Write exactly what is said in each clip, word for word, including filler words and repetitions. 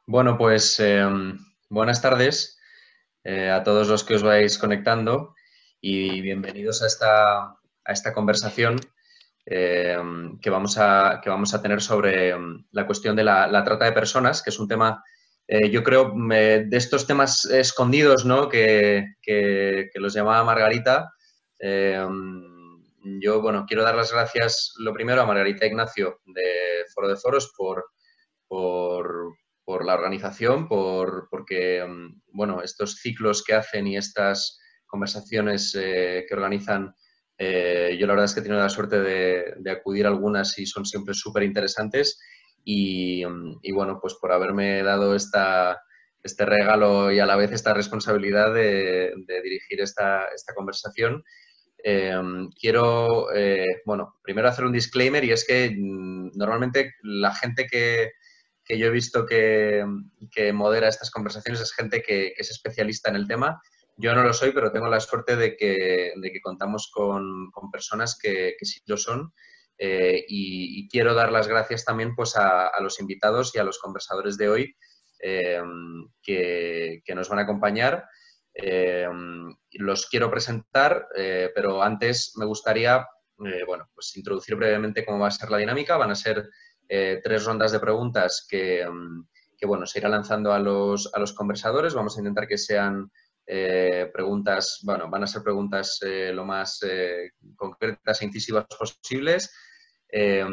Bueno, pues eh, buenas tardes eh, a todos los que os vais conectando y bienvenidos a esta, a esta conversación eh, que, vamos a, que vamos a tener sobre um, la cuestión de la, la trata de personas, que es un tema, eh, yo creo, me, de estos temas escondidos, ¿no? que, que, que los llamaba Margarita. Eh, yo, bueno, quiero dar las gracias, lo primero, a Margarita Ignacio de Foro de Foros por por, por la organización, por, porque, bueno, estos ciclos que hacen y estas conversaciones eh, que organizan, eh, yo la verdad es que he tenido la suerte de, de acudir a algunas y son siempre súper interesantes y, y, bueno, pues por haberme dado esta, este regalo y a la vez esta responsabilidad de, de dirigir esta, esta conversación. Eh, quiero, eh, bueno, primero hacer un disclaimer y es que mm, normalmente la gente que, que yo he visto que, que, modera estas conversaciones es gente que, que, es especialista en el tema. Yo no lo soy, pero tengo la suerte de que, de que contamos con, con personas que, que sí lo son. Eh, y, y quiero dar las gracias también pues, a, a los invitados y a los conversadores de hoy eh, que, que nos van a acompañar. Eh, los quiero presentar, eh, pero antes me gustaría eh, bueno, pues introducir brevemente cómo va a ser la dinámica. Van a ser eh, tres rondas de preguntas que, que bueno, se irá lanzando a los, a los conversadores. Vamos a intentar que sean eh, preguntas, bueno, van a ser preguntas eh, lo más eh, concretas e incisivas posibles. Eh,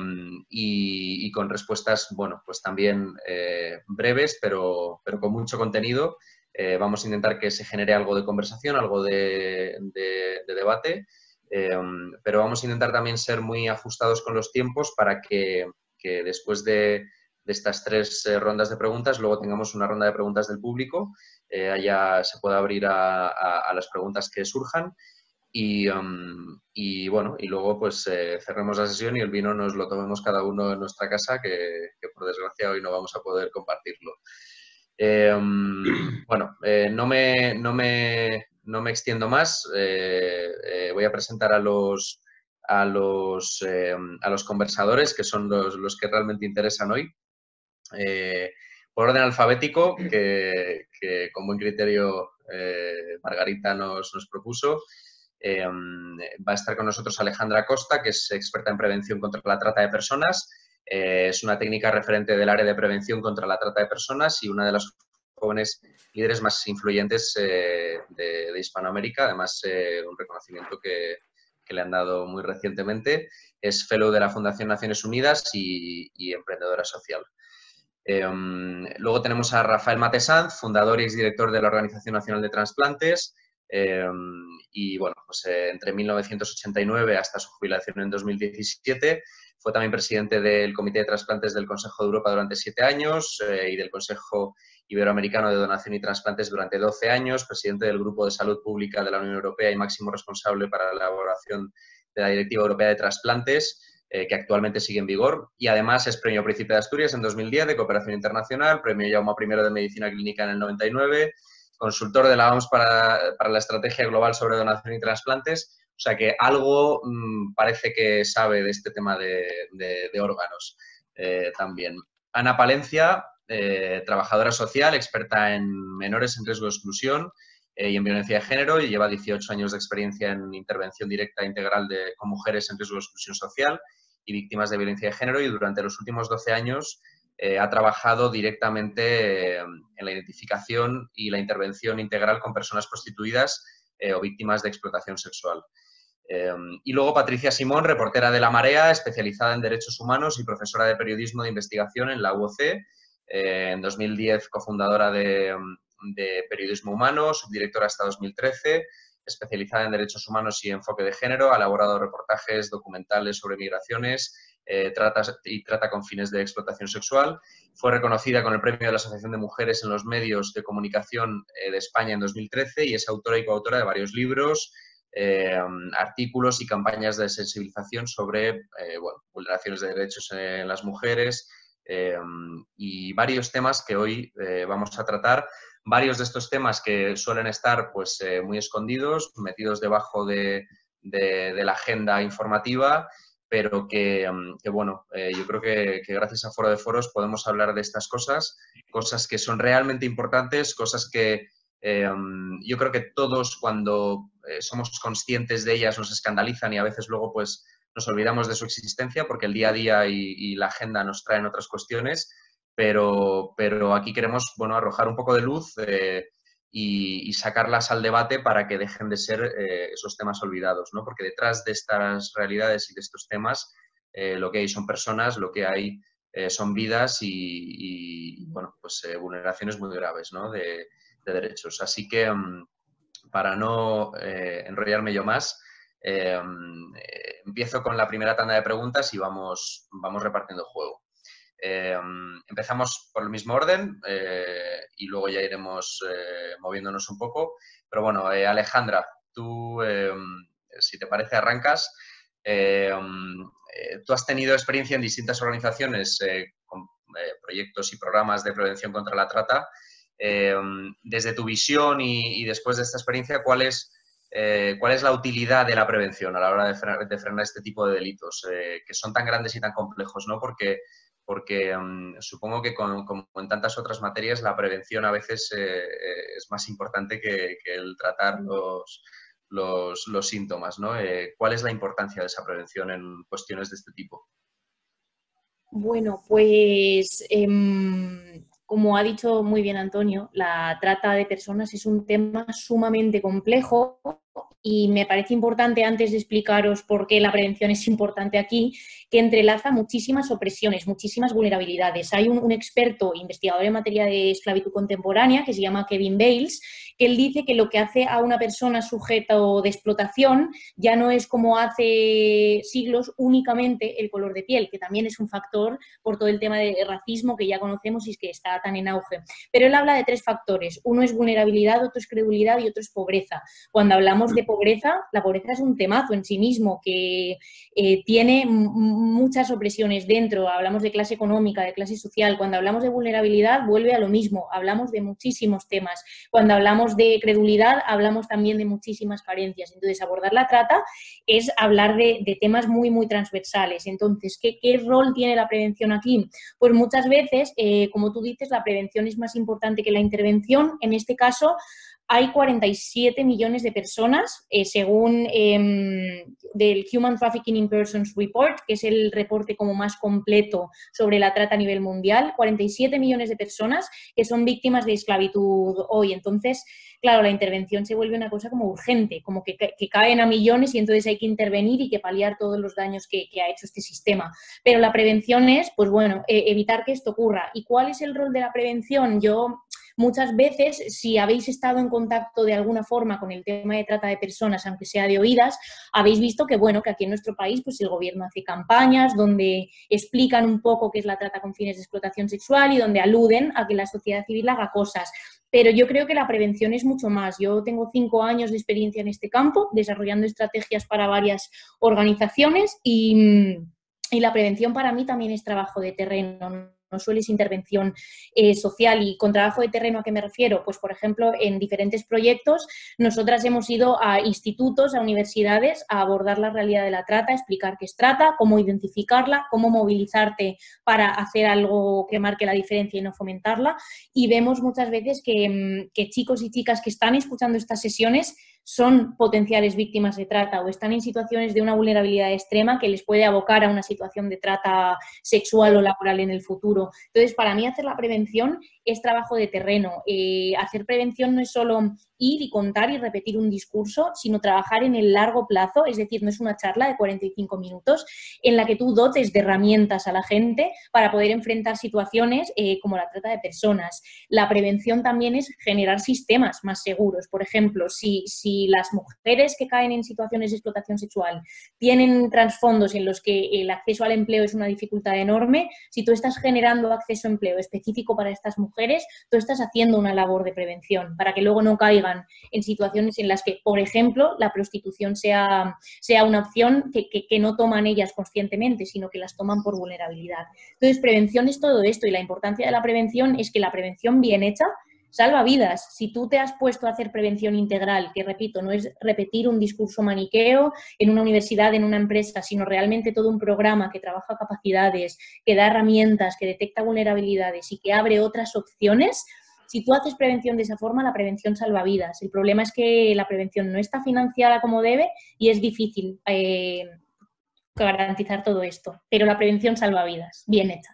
y, y, con respuestas, bueno, pues también eh, breves, pero, pero con mucho contenido. Eh, vamos a intentar que se genere algo de conversación, algo de, de, de debate, eh, pero vamos a intentar también ser muy ajustados con los tiempos para que, que después de, de estas tres eh, rondas de preguntas, luego tengamos una ronda de preguntas del público, eh, allá se pueda abrir a, a, a las preguntas que surjan. Y, um, y, bueno, y luego pues eh, cerremos la sesión y el vino nos lo tomemos cada uno en nuestra casa, que, que por desgracia hoy no vamos a poder compartirlo. Eh, um, bueno, eh, no, me, no, me, no me extiendo más. Eh, eh, voy a presentar a los, a los, eh, a los conversadores, que son los, los que realmente interesan hoy. Eh, por orden alfabético, que, que con buen criterio eh, Margarita nos, nos propuso. Eh, va a estar con nosotros Alejandra Costa, que es experta en prevención contra la trata de personas. Eh, es una técnica referente del área de prevención contra la trata de personas y una de las jóvenes líderes más influyentes eh, de, de Hispanoamérica. Además, eh, un reconocimiento que, que le han dado muy recientemente. Es fellow de la Fundación Naciones Unidas y, y emprendedora social. Eh, luego tenemos a Rafael Matesanz, fundador y exdirector de la Organización Nacional de Transplantes. Eh, y bueno, pues eh, entre mil novecientos ochenta y nueve hasta su jubilación en dos mil diecisiete fue también presidente del Comité de Trasplantes del Consejo de Europa durante siete años eh, y del Consejo Iberoamericano de Donación y Trasplantes durante doce años, presidente del Grupo de Salud Pública de la Unión Europea y máximo responsable para la elaboración de la Directiva Europea de Trasplantes, eh, que actualmente sigue en vigor, y además es Premio Príncipe de Asturias en dos mil diez de Cooperación Internacional, Premio Jaume primero de Medicina Clínica en el noventa y nueve, consultor de la O M S para, para la Estrategia Global sobre Donación y Trasplantes. O sea que algo mmm, parece que sabe de este tema de, de, de órganos eh, también. Ana Palencia, eh, trabajadora social, experta en menores en riesgo de exclusión eh, y en violencia de género, y lleva dieciocho años de experiencia en intervención directa e integral de, con mujeres en riesgo de exclusión social y víctimas de violencia de género, y durante los últimos doce años eh, ha trabajado directamente eh, en la identificación y la intervención integral con personas prostituidas eh, o víctimas de explotación sexual. Eh, y luego Patricia Simón, reportera de La Marea, especializada en derechos humanos y profesora de periodismo de investigación en la U O C. Eh, en dos mil diez, cofundadora de, de Periodismo Humano, subdirectora hasta dos mil trece, especializada en derechos humanos y enfoque de género. Ha elaborado reportajes documentales sobre migraciones eh, trata, y trata con fines de explotación sexual. Fue reconocida con el Premio de la Asociación de Mujeres en los Medios de Comunicación eh, de España en dos mil trece y es autora y coautora de varios libros, Eh, artículos y campañas de sensibilización sobre eh, bueno, vulneraciones de derechos en las mujeres eh, y varios temas que hoy eh, vamos a tratar. Varios de estos temas que suelen estar pues, eh, muy escondidos, metidos debajo de, de, de la agenda informativa pero que, que bueno, eh, yo creo que, que gracias a Foro de Foros podemos hablar de estas cosas, cosas que son realmente importantes, cosas que eh, yo creo que todos cuando eh, somos conscientes de ellas nos escandalizan y a veces luego pues nos olvidamos de su existencia porque el día a día y, y la agenda nos traen otras cuestiones, pero, pero aquí queremos, bueno, arrojar un poco de luz eh, y, y sacarlas al debate para que dejen de ser eh, esos temas olvidados, ¿no? Porque detrás de estas realidades y de estos temas eh, lo que hay son personas, lo que hay eh, son vidas y, y bueno, pues eh, vulneraciones muy graves, ¿no? de, de derechos. Así que um, para no eh, enrollarme yo más, eh, eh, empiezo con la primera tanda de preguntas y vamos, vamos repartiendo juego. Eh, empezamos por el mismo orden eh, y luego ya iremos eh, moviéndonos un poco. Pero bueno, eh, Alejandra, tú, eh, si te parece, arrancas. Eh, eh, tú has tenido experiencia en distintas organizaciones eh, con eh, proyectos y programas de prevención contra la trata. Eh, desde tu visión y, y después de esta experiencia, ¿cuál es, eh, ¿cuál es la utilidad de la prevención a la hora de frenar, de frenar este tipo de delitos eh, que son tan grandes y tan complejos, ¿no? Porque porque um, supongo que con, como en tantas otras materias la prevención a veces eh, es más importante que, que el tratar los, los, los síntomas, ¿no? Eh, ¿Cuál es la importancia de esa prevención en cuestiones de este tipo? Bueno, pues eh, como ha dicho muy bien Antonio, la trata de personas es un tema sumamente complejo y me parece importante, antes de explicaros por qué la prevención es importante aquí, que entrelaza muchísimas opresiones, muchísimas vulnerabilidades. Hay un, un experto investigador en materia de esclavitud contemporánea que se llama Kevin Bales, que él dice que lo que hace a una persona sujeto de explotación ya no es como hace siglos únicamente el color de piel, que también es un factor por todo el tema de racismo que ya conocemos y que está tan en auge. Pero él habla de tres factores. Uno es vulnerabilidad, otro es credulidad y otro es pobreza. Cuando hablamos de pobreza, la pobreza es un temazo en sí mismo que eh, tiene muchas opresiones dentro. Hablamos de clase económica, de clase social. Cuando hablamos de vulnerabilidad, vuelve a lo mismo. Hablamos de muchísimos temas. Cuando hablamos de credulidad, hablamos también de muchísimas carencias. Entonces, abordar la trata es hablar de, de temas muy, muy transversales. Entonces, ¿qué, qué rol tiene la prevención aquí? Pues muchas veces, eh, como tú dices, la prevención es más importante que la intervención. En este caso, hay cuarenta y siete millones de personas, eh, según eh, del Human Trafficking in Persons Report, que es el reporte como más completo sobre la trata a nivel mundial, cuarenta y siete millones de personas que son víctimas de esclavitud hoy. Entonces, claro, la intervención se vuelve una cosa como urgente, como que, que caen a millones y entonces hay que intervenir y que paliar todos los daños que, que ha hecho este sistema. Pero la prevención es, pues bueno, eh, evitar que esto ocurra. ¿Y cuál es el rol de la prevención? Yo... Muchas veces, si habéis estado en contacto de alguna forma con el tema de trata de personas, aunque sea de oídas, habéis visto que, bueno, que aquí en nuestro país pues, el gobierno hace campañas donde explican un poco qué es la trata con fines de explotación sexual y donde aluden a que la sociedad civil haga cosas. Pero yo creo que la prevención es mucho más. Yo tengo cinco años de experiencia en este campo, desarrollando estrategias para varias organizaciones y, y la prevención para mí también es trabajo de terreno. No solo es intervención eh, social. ¿Y con trabajo de terreno a qué me refiero? Pues, por ejemplo, en diferentes proyectos nosotras hemos ido a institutos, a universidades, a abordar la realidad de la trata, a explicar qué es trata, cómo identificarla, cómo movilizarte para hacer algo que marque la diferencia y no fomentarla. Y vemos muchas veces que, que chicos y chicas que están escuchando estas sesiones son potenciales víctimas de trata o están en situaciones de una vulnerabilidad extrema que les puede abocar a una situación de trata sexual o laboral en el futuro. Entonces, para mí hacer la prevención es trabajo de terreno. Eh, hacer prevención no es solo ir y contar y repetir un discurso, sino trabajar en el largo plazo, es decir, no es una charla de cuarenta y cinco minutos en la que tú dotes de herramientas a la gente para poder enfrentar situaciones eh, como la trata de personas. La prevención también es generar sistemas más seguros. Por ejemplo, si, si las mujeres que caen en situaciones de explotación sexual tienen trasfondos en los que el acceso al empleo es una dificultad enorme, si tú estás generando acceso a empleo específico para estas mujeres, tú estás haciendo una labor de prevención para que luego no caigan en situaciones en las que, por ejemplo, la prostitución sea, sea una opción que, que, que no toman ellas conscientemente, sino que las toman por vulnerabilidad. Entonces, prevención es todo esto y la importancia de la prevención es que la prevención bien hecha salva vidas. Si tú te has puesto a hacer prevención integral, que repito, no es repetir un discurso maniqueo en una universidad, en una empresa, sino realmente todo un programa que trabaja capacidades, que da herramientas, que detecta vulnerabilidades y que abre otras opciones, si tú haces prevención de esa forma, la prevención salva vidas. El problema es que la prevención no está financiada como debe y es difícil eh, garantizar todo esto, pero la prevención salva vidas, bien hecha.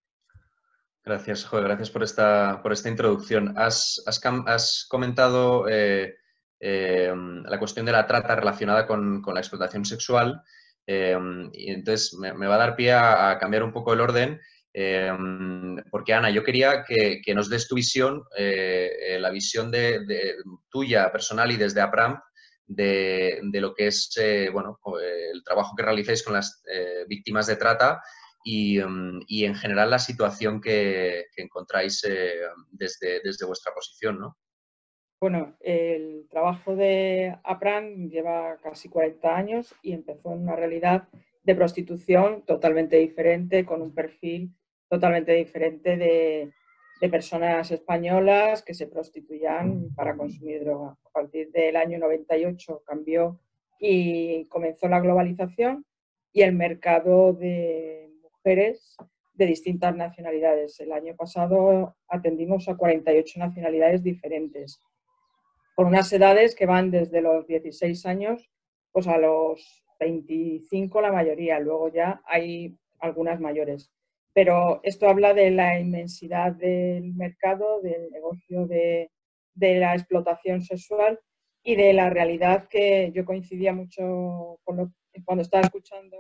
Gracias, Joe, gracias por esta, por esta introducción. Has, has, has comentado eh, eh, la cuestión de la trata relacionada con, con la explotación sexual eh, y entonces me, me va a dar pie a, a cambiar un poco el orden eh, porque, Ana, yo quería que, que nos des tu visión, eh, la visión de, de, tuya personal y desde APRAMP de, de lo que es eh, bueno, el trabajo que realizáis con las eh, víctimas de trata Y, y en general la situación que, que encontráis eh, desde, desde vuestra posición, ¿no? Bueno, el trabajo de APRAN lleva casi cuarenta años y empezó en una realidad de prostitución totalmente diferente, con un perfil totalmente diferente de, de personas españolas que se prostituían para consumir droga. A partir del año noventa y ocho cambió y comenzó la globalización y el mercado de mujeres de distintas nacionalidades. El año pasado atendimos a cuarenta y ocho nacionalidades diferentes, por unas edades que van desde los dieciséis años pues a los veinticinco la mayoría, luego ya hay algunas mayores. Pero esto habla de la inmensidad del mercado, del negocio de, de la explotación sexual y de la realidad que yo coincidía mucho con lo, cuando estaba escuchando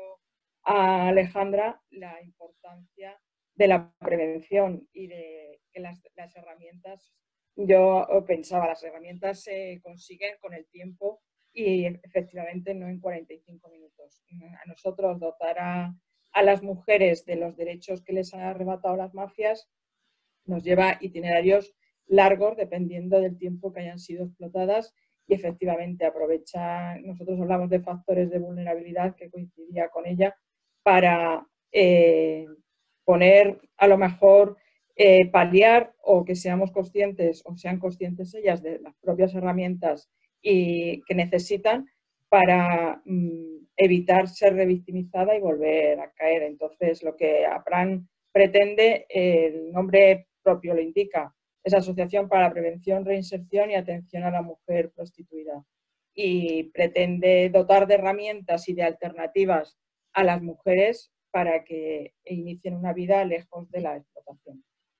a Alejandra, la importancia de la prevención y de que las, las herramientas, yo pensaba, las herramientas se consiguen con el tiempo y efectivamente no en cuarenta y cinco minutos. A nosotros dotar a, a las mujeres de los derechos que les han arrebatado las mafias nos lleva itinerarios largos dependiendo del tiempo que hayan sido explotadas y efectivamente aprovecha, nosotros hablamos de factores de vulnerabilidad que coincidía con ella para eh, poner a lo mejor eh, paliar o que seamos conscientes o sean conscientes ellas de las propias herramientas y que necesitan para mm, evitar ser revictimizada y volver a caer. Entonces, lo que APRAN pretende, el nombre propio lo indica, es Asociación para la Prevención, Reinserción y Atención a la Mujer Prostituida. Y pretende dotar de herramientas y de alternativas a las mujeres para que inicien una vida lejos de la explotación.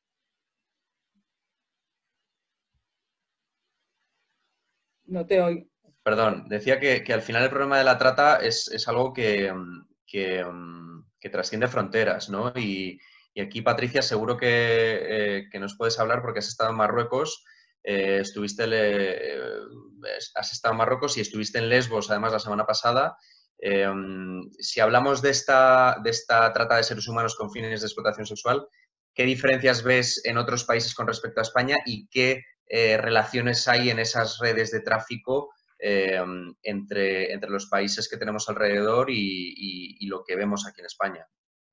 No te oigo. Perdón, decía que, que al final el problema de la trata es, es algo que, que, que trasciende fronteras, ¿no? Y, y aquí, Patricia, seguro que, eh, que nos puedes hablar porque has estado en Marruecos, eh, estuviste, eh, has estado en Marruecos y estuviste en Lesbos, además, la semana pasada. Eh, si hablamos de esta, de esta trata de seres humanos con fines de explotación sexual, ¿qué diferencias ves en otros países con respecto a España y qué eh, relaciones hay en esas redes de tráfico eh, entre, entre los países que tenemos alrededor y, y, y lo que vemos aquí en España?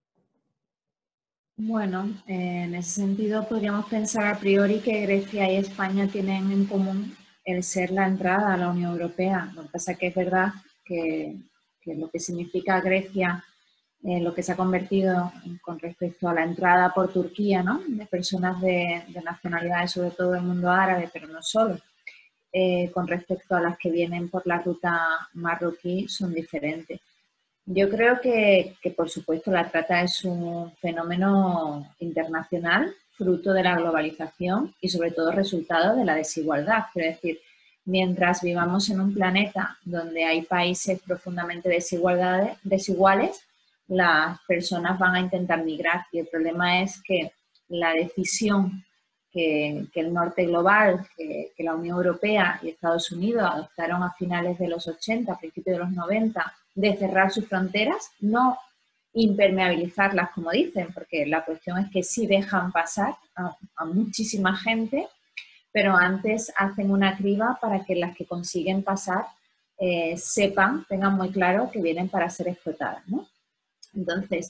Bueno, eh, en ese sentido podríamos pensar a priori que Grecia y España tienen en común el ser la entrada a la Unión Europea. Lo que pasa es que es verdad que, que lo que significa Grecia, eh, lo que se ha convertido con respecto a la entrada por Turquía, ¿no?, de personas de, de nacionalidades, sobre todo del mundo árabe, pero no solo, eh, con respecto a las que vienen por la ruta marroquí, son diferentes. Yo creo que, que, por supuesto, la trata es un fenómeno internacional, fruto de la globalización y, sobre todo, resultado de la desigualdad. Quiero decir, mientras vivamos en un planeta donde hay países profundamente desigualdades, desiguales, las personas van a intentar migrar. Y el problema es que la decisión que, que el norte global, que, que la Unión Europea y Estados Unidos adoptaron a finales de los ochenta, a principios de los noventa, de cerrar sus fronteras, no impermeabilizarlas, como dicen, porque la cuestión es que sí dejan pasar a, a muchísima gente, pero antes hacen una criba para que las que consiguen pasar eh, sepan, tengan muy claro que vienen para ser explotadas, ¿no? Entonces,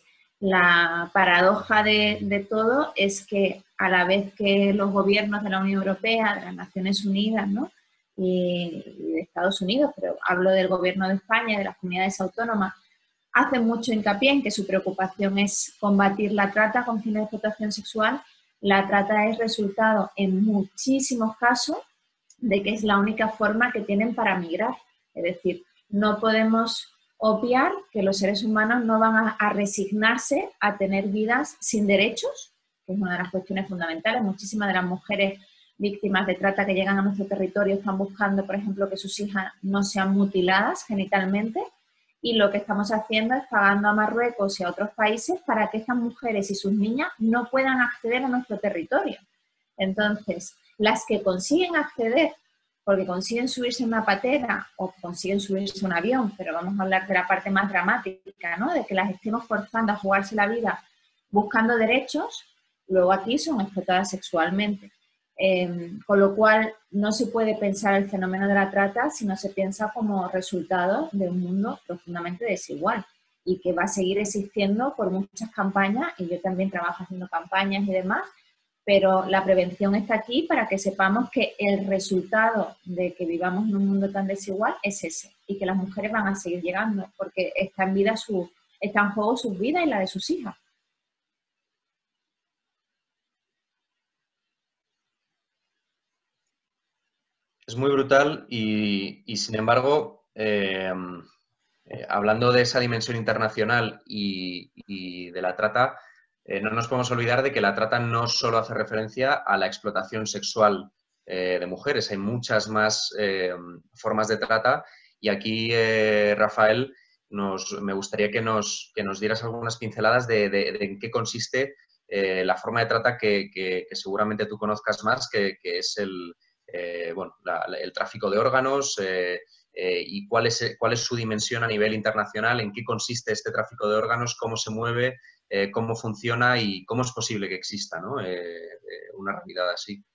La paradoja de, de todo es que a la vez que los gobiernos de la Unión Europea, de las Naciones Unidas, ¿no? y, y de Estados Unidos, pero hablo del gobierno de España y de las comunidades autónomas, hacen mucho hincapié en que su preocupación es combatir la trata con fines de explotación sexual, la trata es resultado en muchísimos casos de que es la única forma que tienen para migrar. Es decir, no podemos obviar que los seres humanos no van a, a resignarse a tener vidas sin derechos, que es una de las cuestiones fundamentales. Muchísimas de las mujeres víctimas de trata que llegan a nuestro territorio están buscando, por ejemplo, que sus hijas no sean mutiladas genitalmente, y lo que estamos haciendo es pagando a Marruecos y a otros países para que estas mujeres y sus niñas no puedan acceder a nuestro territorio. Entonces, las que consiguen acceder porque consiguen subirse a una patera o consiguen subirse a un avión, pero vamos a hablar de la parte más dramática, ¿no? De que las estemos forzando a jugarse la vida buscando derechos, luego aquí son explotadas sexualmente. Eh, con lo cual, no se puede pensar el fenómeno de la trata si no se piensa como resultado de un mundo profundamente desigual y que va a seguir existiendo por muchas campañas, y yo también trabajo haciendo campañas y demás, pero la prevención está aquí para que sepamos que el resultado de que vivamos en un mundo tan desigual es ese, y que las mujeres van a seguir llegando, porque está en, vida su, está en juego sus vidas y la de sus hijas. Es muy brutal y, y sin embargo, eh, eh, hablando de esa dimensión internacional y, y de la trata, eh, no nos podemos olvidar de que la trata no solo hace referencia a la explotación sexual eh, de mujeres, hay muchas más eh, formas de trata, y aquí, eh, Rafael, nos, me gustaría que nos, que nos dieras algunas pinceladas de, de, de en qué consiste eh, la forma de trata que, que, que seguramente tú conozcas más, que, que es el, eh, bueno, la, la, el tráfico de órganos, eh, Eh, y cuál es, cuál es su dimensión a nivel internacional, en qué consiste este tráfico de órganos, cómo se mueve, eh, cómo funciona y cómo es posible que exista, ¿no? eh, eh, una realidad así.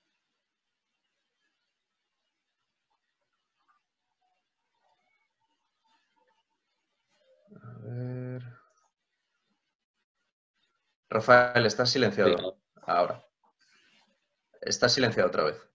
A ver... Rafael, estás silenciado. Sí. Ahora. Estás silenciado otra vez.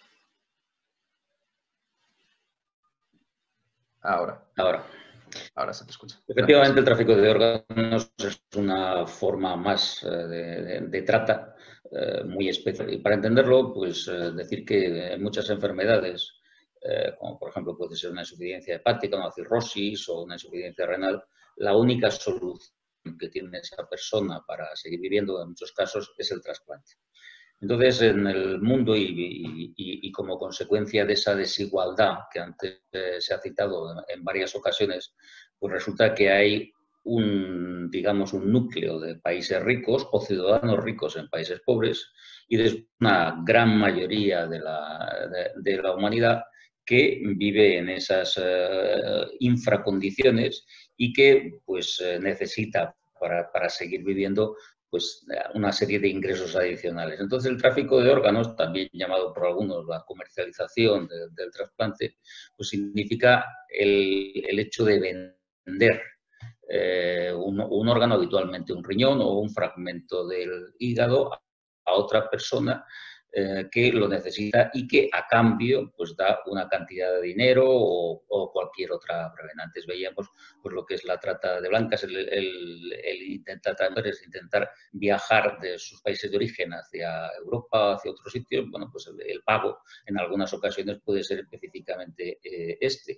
Ahora. Ahora. Ahora se te escucha. Efectivamente, el tráfico de órganos es una forma más de, de, de trata eh, muy especial. Y para entenderlo, pues eh, decir que muchas enfermedades, eh, como por ejemplo puede ser una insuficiencia hepática, una cirrosis o una insuficiencia renal, la única solución que tiene esa persona para seguir viviendo en muchos casos es el trasplante. Entonces, en el mundo y, y, y, y como consecuencia de esa desigualdad que antes eh, se ha citado en, en varias ocasiones, pues resulta que hay un, digamos, un núcleo de países ricos o ciudadanos ricos en países pobres y después una gran mayoría de la, de, de la humanidad que vive en esas eh, infracondiciones y que pues eh, necesita para, para seguir viviendo pues una serie de ingresos adicionales. Entonces, el tráfico de órganos, también llamado por algunos la comercialización de, del trasplante, pues significa el, el hecho de vender eh, un, un órgano, habitualmente un riñón o un fragmento del hígado, a, a otra persona eh, que lo necesita y que a cambio pues da una cantidad de dinero o, o cualquier otra proveniente. Antes veíamos pues lo que es la trata de blancas, el, el, el intentar, es intentar viajar de sus países de origen hacia Europa, hacia otros sitios. Bueno, pues el, el pago en algunas ocasiones puede ser específicamente eh, este.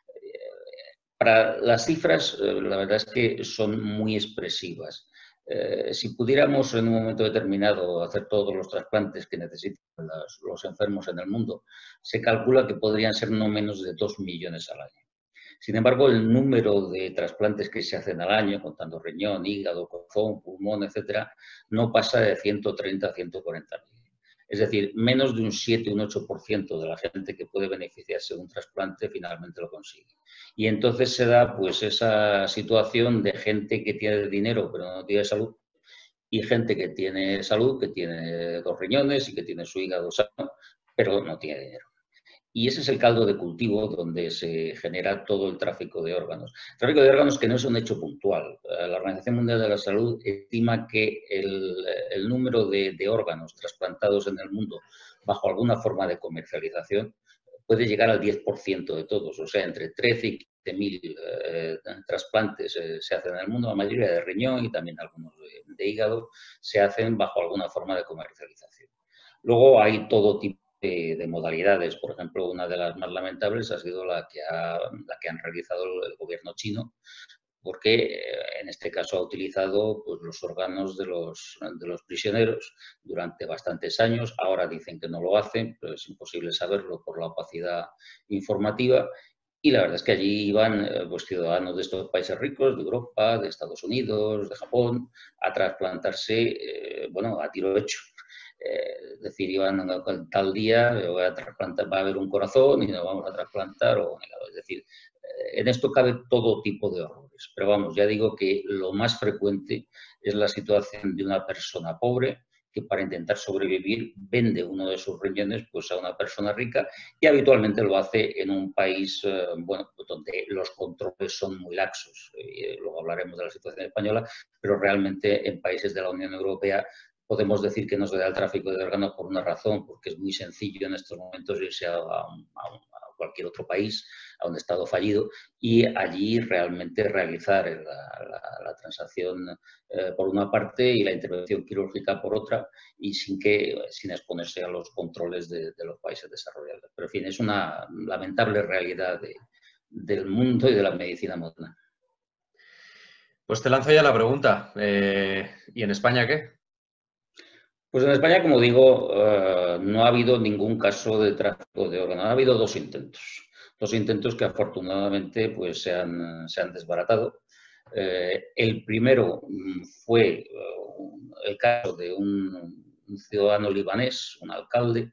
Para las cifras, eh, la verdad es que son muy expresivas. Eh, si pudiéramos en un momento determinado hacer todos los trasplantes que necesitan los, los enfermos en el mundo, se calcula que podrían ser no menos de dos millones al año. Sin embargo, el número de trasplantes que se hacen al año, contando riñón, hígado, corazón, pulmón, etcétera, no pasa de ciento treinta a ciento cuarenta mil. Es decir, menos de un siete, un ocho por ciento de la gente que puede beneficiarse de un trasplante finalmente lo consigue. Y entonces se da pues esa situación de gente que tiene dinero pero no tiene salud, y gente que tiene salud, que tiene dos riñones y que tiene su hígado sano, pero no tiene dinero. Y ese es el caldo de cultivo donde se genera todo el tráfico de órganos. El tráfico de órganos que no es un hecho puntual. La Organización Mundial de la Salud estima que el, el número de, de órganos trasplantados en el mundo bajo alguna forma de comercialización puede llegar al diez por ciento de todos, o sea, entre trece y quince mil eh, trasplantes eh, se hacen en el mundo, la mayoría de riñón y también algunos de, de hígado se hacen bajo alguna forma de comercialización. Luego hay todo tipo de, de modalidades, por ejemplo, una de las más lamentables ha sido la que, ha, la que han realizado el, el gobierno chino, porque en este caso ha utilizado pues, los órganos de los, de los prisioneros durante bastantes años. Ahora dicen que no lo hacen, pero es imposible saberlo por la opacidad informativa. Y la verdad es que allí iban pues, ciudadanos de estos países ricos, de Europa, de Estados Unidos, de Japón, a trasplantarse, eh, bueno, a tiro hecho. Eh, es decir, iban tal día, voy a trasplantar, va a haber un corazón y nos vamos a trasplantar o un hígado. Es decir, en esto cabe todo tipo de horrores, pero vamos, ya digo que lo más frecuente es la situación de una persona pobre que para intentar sobrevivir vende uno de sus riñones pues, a una persona rica y habitualmente lo hace en un país eh, bueno, donde los controles son muy laxos. Eh, luego hablaremos de la situación española, pero realmente en países de la Unión Europea podemos decir que no se da el tráfico de órganos por una razón, porque es muy sencillo en estos momentos irse a, a, a cualquier otro país, a un estado fallido, y allí realmente realizar la, la, la transacción eh, por una parte y la intervención quirúrgica por otra, y sin, que, sin exponerse a los controles de, de los países desarrollados. Pero, en fin, es una lamentable realidad de, del mundo y de la medicina moderna. Pues te lanzo ya la pregunta. Eh, ¿Y en España qué? Pues en España, como digo, uh, no ha habido ningún caso de tráfico de órganos. Ha habido dos intentos. Dos intentos que afortunadamente pues, se, han, se han desbaratado. Eh, el primero fue uh, el caso de un, un ciudadano libanés, un alcalde,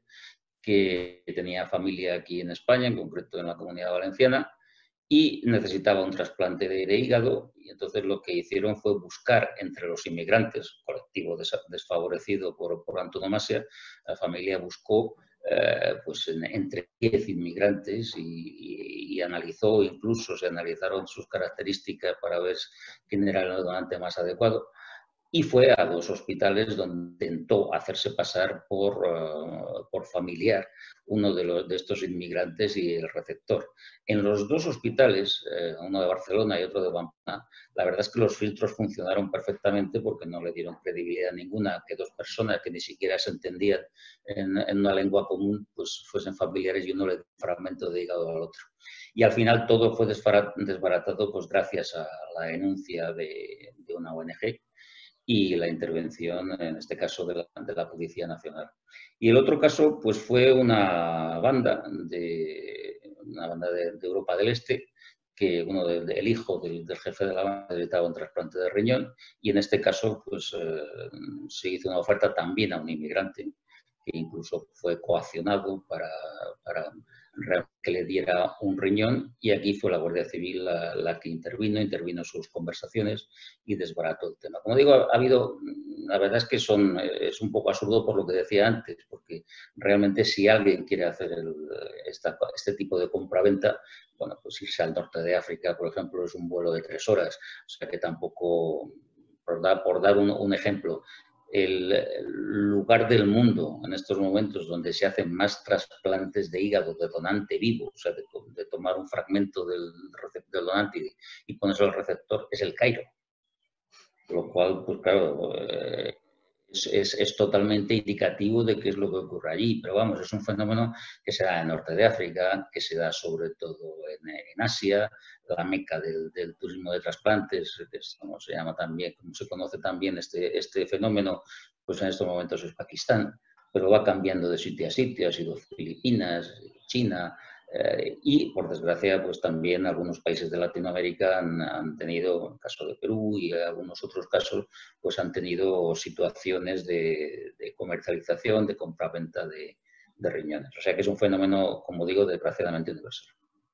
que tenía familia aquí en España, en concreto en la Comunidad Valenciana, y necesitaba un trasplante de, de hígado, y entonces lo que hicieron fue buscar entre los inmigrantes, colectivo des, desfavorecido por, por antonomasia, la familia buscó eh, pues en, entre diez inmigrantes y, y, y analizó, incluso se analizaron sus características para ver quién era el donante más adecuado. Y fue a dos hospitales donde intentó hacerse pasar por, uh, por familiar uno de, los, de estos inmigrantes y el receptor. En los dos hospitales, eh, uno de Barcelona y otro de Pamplona, la verdad es que los filtros funcionaron perfectamente porque no le dieron credibilidad ninguna que dos personas que ni siquiera se entendían en, en una lengua común pues fuesen familiares y uno le dio un fragmento de hígado al otro. Y al final todo fue desbaratado pues, gracias a la denuncia de, de una O N Ge y la intervención, en este caso, de la, de la Policía Nacional. Y el otro caso, pues fue una banda de, una banda de, de Europa del Este, que uno de, de, el hijo del, del jefe de la banda necesitaba un trasplante de riñón, y en este caso, pues eh, se hizo una oferta también a un inmigrante, que incluso fue coaccionado para, para que le diera un riñón, y aquí fue la Guardia Civil la, la que intervino, intervino sus conversaciones y desbarató el tema. Como digo, ha habido, la verdad es que son, es un poco absurdo por lo que decía antes, porque realmente si alguien quiere hacer el, esta, este tipo de compraventa, bueno, pues irse al norte de África, por ejemplo, es un vuelo de tres horas, o sea que tampoco, por dar, por dar un, un ejemplo, el lugar del mundo en estos momentos donde se hacen más trasplantes de hígado de donante vivo, o sea, de, de tomar un fragmento del, del donante y, y ponerse al receptor, es el Cairo. Lo cual, pues claro, eh, es, es, es totalmente indicativo de qué es lo que ocurre allí. Pero vamos, es un fenómeno que se da en el norte de África, que se da sobre todo en, en Asia, la meca del, del turismo de trasplantes, que es como se llama también, como se conoce también este, este fenómeno, pues en estos momentos es Pakistán, pero va cambiando de sitio a sitio, ha sido Filipinas, China, eh, y por desgracia pues también algunos países de Latinoamérica han, han tenido, el caso de Perú y algunos otros casos, pues han tenido situaciones de, de comercialización, de compraventa de, de riñones. O sea que es un fenómeno, como digo, desgraciadamente universal.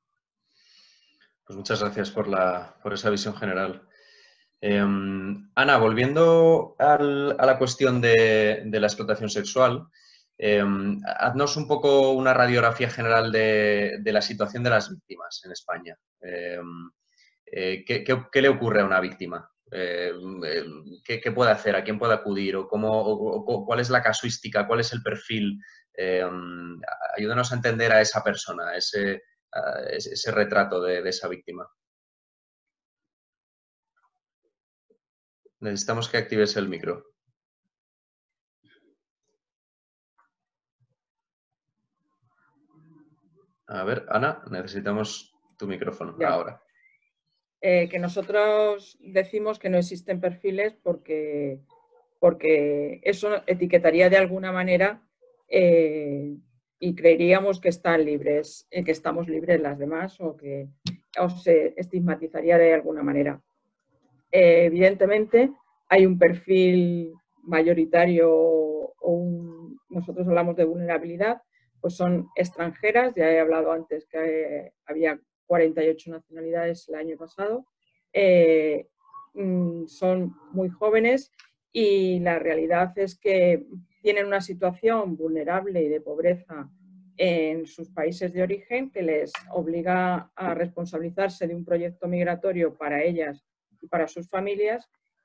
Pues muchas gracias por, la, por esa visión general. Eh, Ana, volviendo al, a la cuestión de, de la explotación sexual, Eh, haznos un poco una radiografía general de, de la situación de las víctimas en España. Eh, eh, ¿qué, qué, qué le ocurre a una víctima? Eh, eh, ¿qué, ¿Qué puede hacer? ¿A quién puede acudir? ¿O, cómo, o, o cuál es la casuística? ¿Cuál es el perfil? Eh, ayúdanos a entender a esa persona, a ese, a ese, ese retrato de, de esa víctima. Necesitamos que actives el micro. A ver, Ana, necesitamos tu micrófono Ya. ahora. Eh, que nosotros decimos que no existen perfiles porque, porque eso etiquetaría de alguna manera eh, y creeríamos que están libres, eh, que estamos libres las demás o que o se estigmatizaría de alguna manera. Eh, evidentemente hay un perfil mayoritario o un, nosotros hablamos de vulnerabilidad, pues son extranjeras, ya he hablado antes que eh, había cuarenta y ocho nacionalidades el año pasado, eh, mm, son muy jóvenes y la realidad es que tienen una situación vulnerable y de pobreza en sus países de origen que les obliga a responsabilizarse de un proyecto migratorio para ellas y para sus familias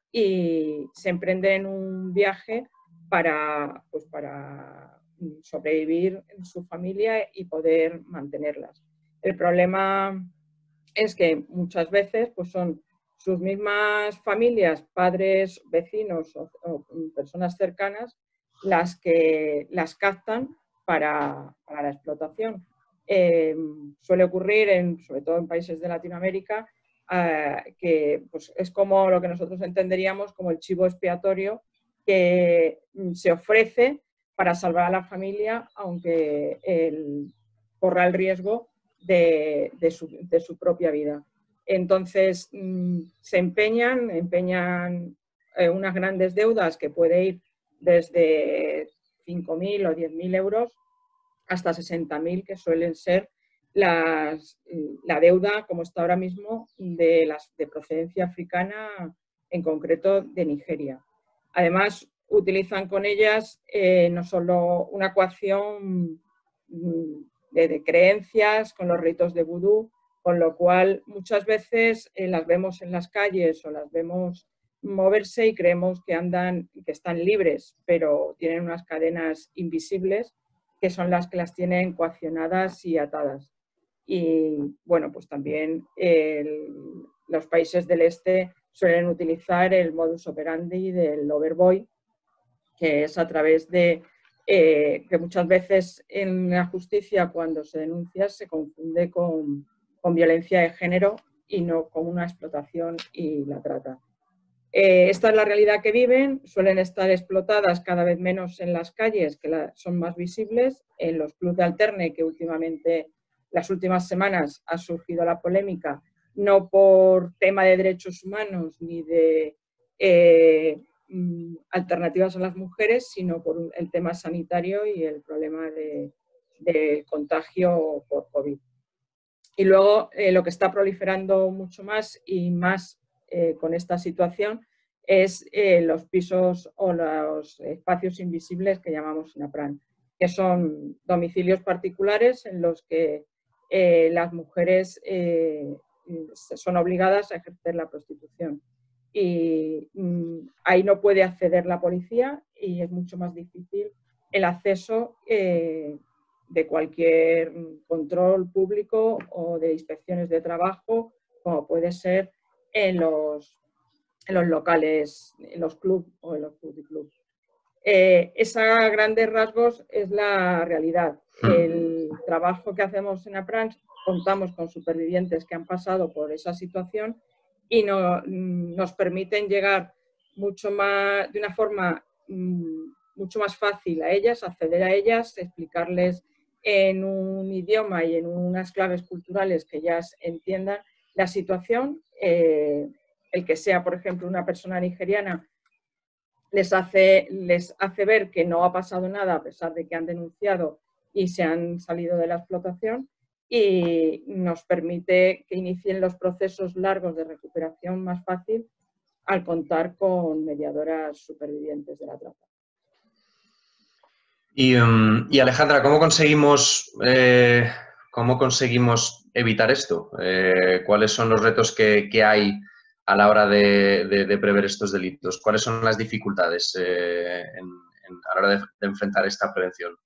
y se emprenden un viaje para, pues para sobrevivir en su familia y poder mantenerlas. El problema es que muchas veces pues son sus mismas familias, padres, vecinos o, o personas cercanas las que las captan para, para la explotación. Eh, suele ocurrir, en, sobre todo en países de Latinoamérica, eh, que pues, es como lo que nosotros entenderíamos como el chivo expiatorio que se ofrece para salvar a la familia, aunque él corra el riesgo de, de, su, de su propia vida. Entonces, mmm, se empeñan, empeñan eh, unas grandes deudas que puede ir desde cinco mil o diez mil euros hasta sesenta mil, que suelen ser las, la deuda, como está ahora mismo, de, las, de procedencia africana, en concreto de Nigeria. Además, utilizan con ellas eh, no solo una ecuación de, de creencias, con los ritos de vudú, con lo cual muchas veces eh, las vemos en las calles o las vemos moverse y creemos que andan, que están libres, pero tienen unas cadenas invisibles que son las que las tienen coaccionadas y atadas. Y bueno, pues también el, los países del este suelen utilizar el modus operandi del overboy, que es a través de eh, que muchas veces en la justicia cuando se denuncia se confunde con, con violencia de género y no con una explotación y la trata. Eh, esta es la realidad que viven, suelen estar explotadas cada vez menos en las calles, que la, son más visibles, en los clubs de alterne, que últimamente, las últimas semanas ha surgido la polémica, no por tema de derechos humanos ni de eh, alternativas a las mujeres, sino por el tema sanitario y el problema de, de contagio por COVID. Y luego eh, lo que está proliferando mucho más y más eh, con esta situación es eh, los pisos o los espacios invisibles que llamamos SINAPRAN, que son domicilios particulares en los que eh, las mujeres eh, son obligadas a ejercer la prostitución. Y mm, ahí no puede acceder la policía y es mucho más difícil el acceso eh, de cualquier control público o de inspecciones de trabajo, como puede ser en los, en los locales, en los clubs o en los puticlubs. Eh, esa a grandes rasgos es la realidad. El trabajo que hacemos en APRANS, contamos con supervivientes que han pasado por esa situación y no, nos permiten llegar mucho más, de una forma mmm, mucho más fácil a ellas, acceder a ellas, explicarles en un idioma y en unas claves culturales que ellas entiendan la situación. Eh, el que sea, por ejemplo, una persona nigeriana les hace, les hace ver que no ha pasado nada a pesar de que han denunciado y se han salido de la explotación y nos permite que inicien los procesos largos de recuperación más fácil al contar con mediadoras supervivientes de la trata. Y, um, y Alejandra, ¿cómo conseguimos, eh, cómo conseguimos evitar esto? Eh, ¿Cuáles son los retos que, que hay a la hora de, de, de prever estos delitos? ¿Cuáles son las dificultades eh, en, en, a la hora de, de enfrentar esta prevención?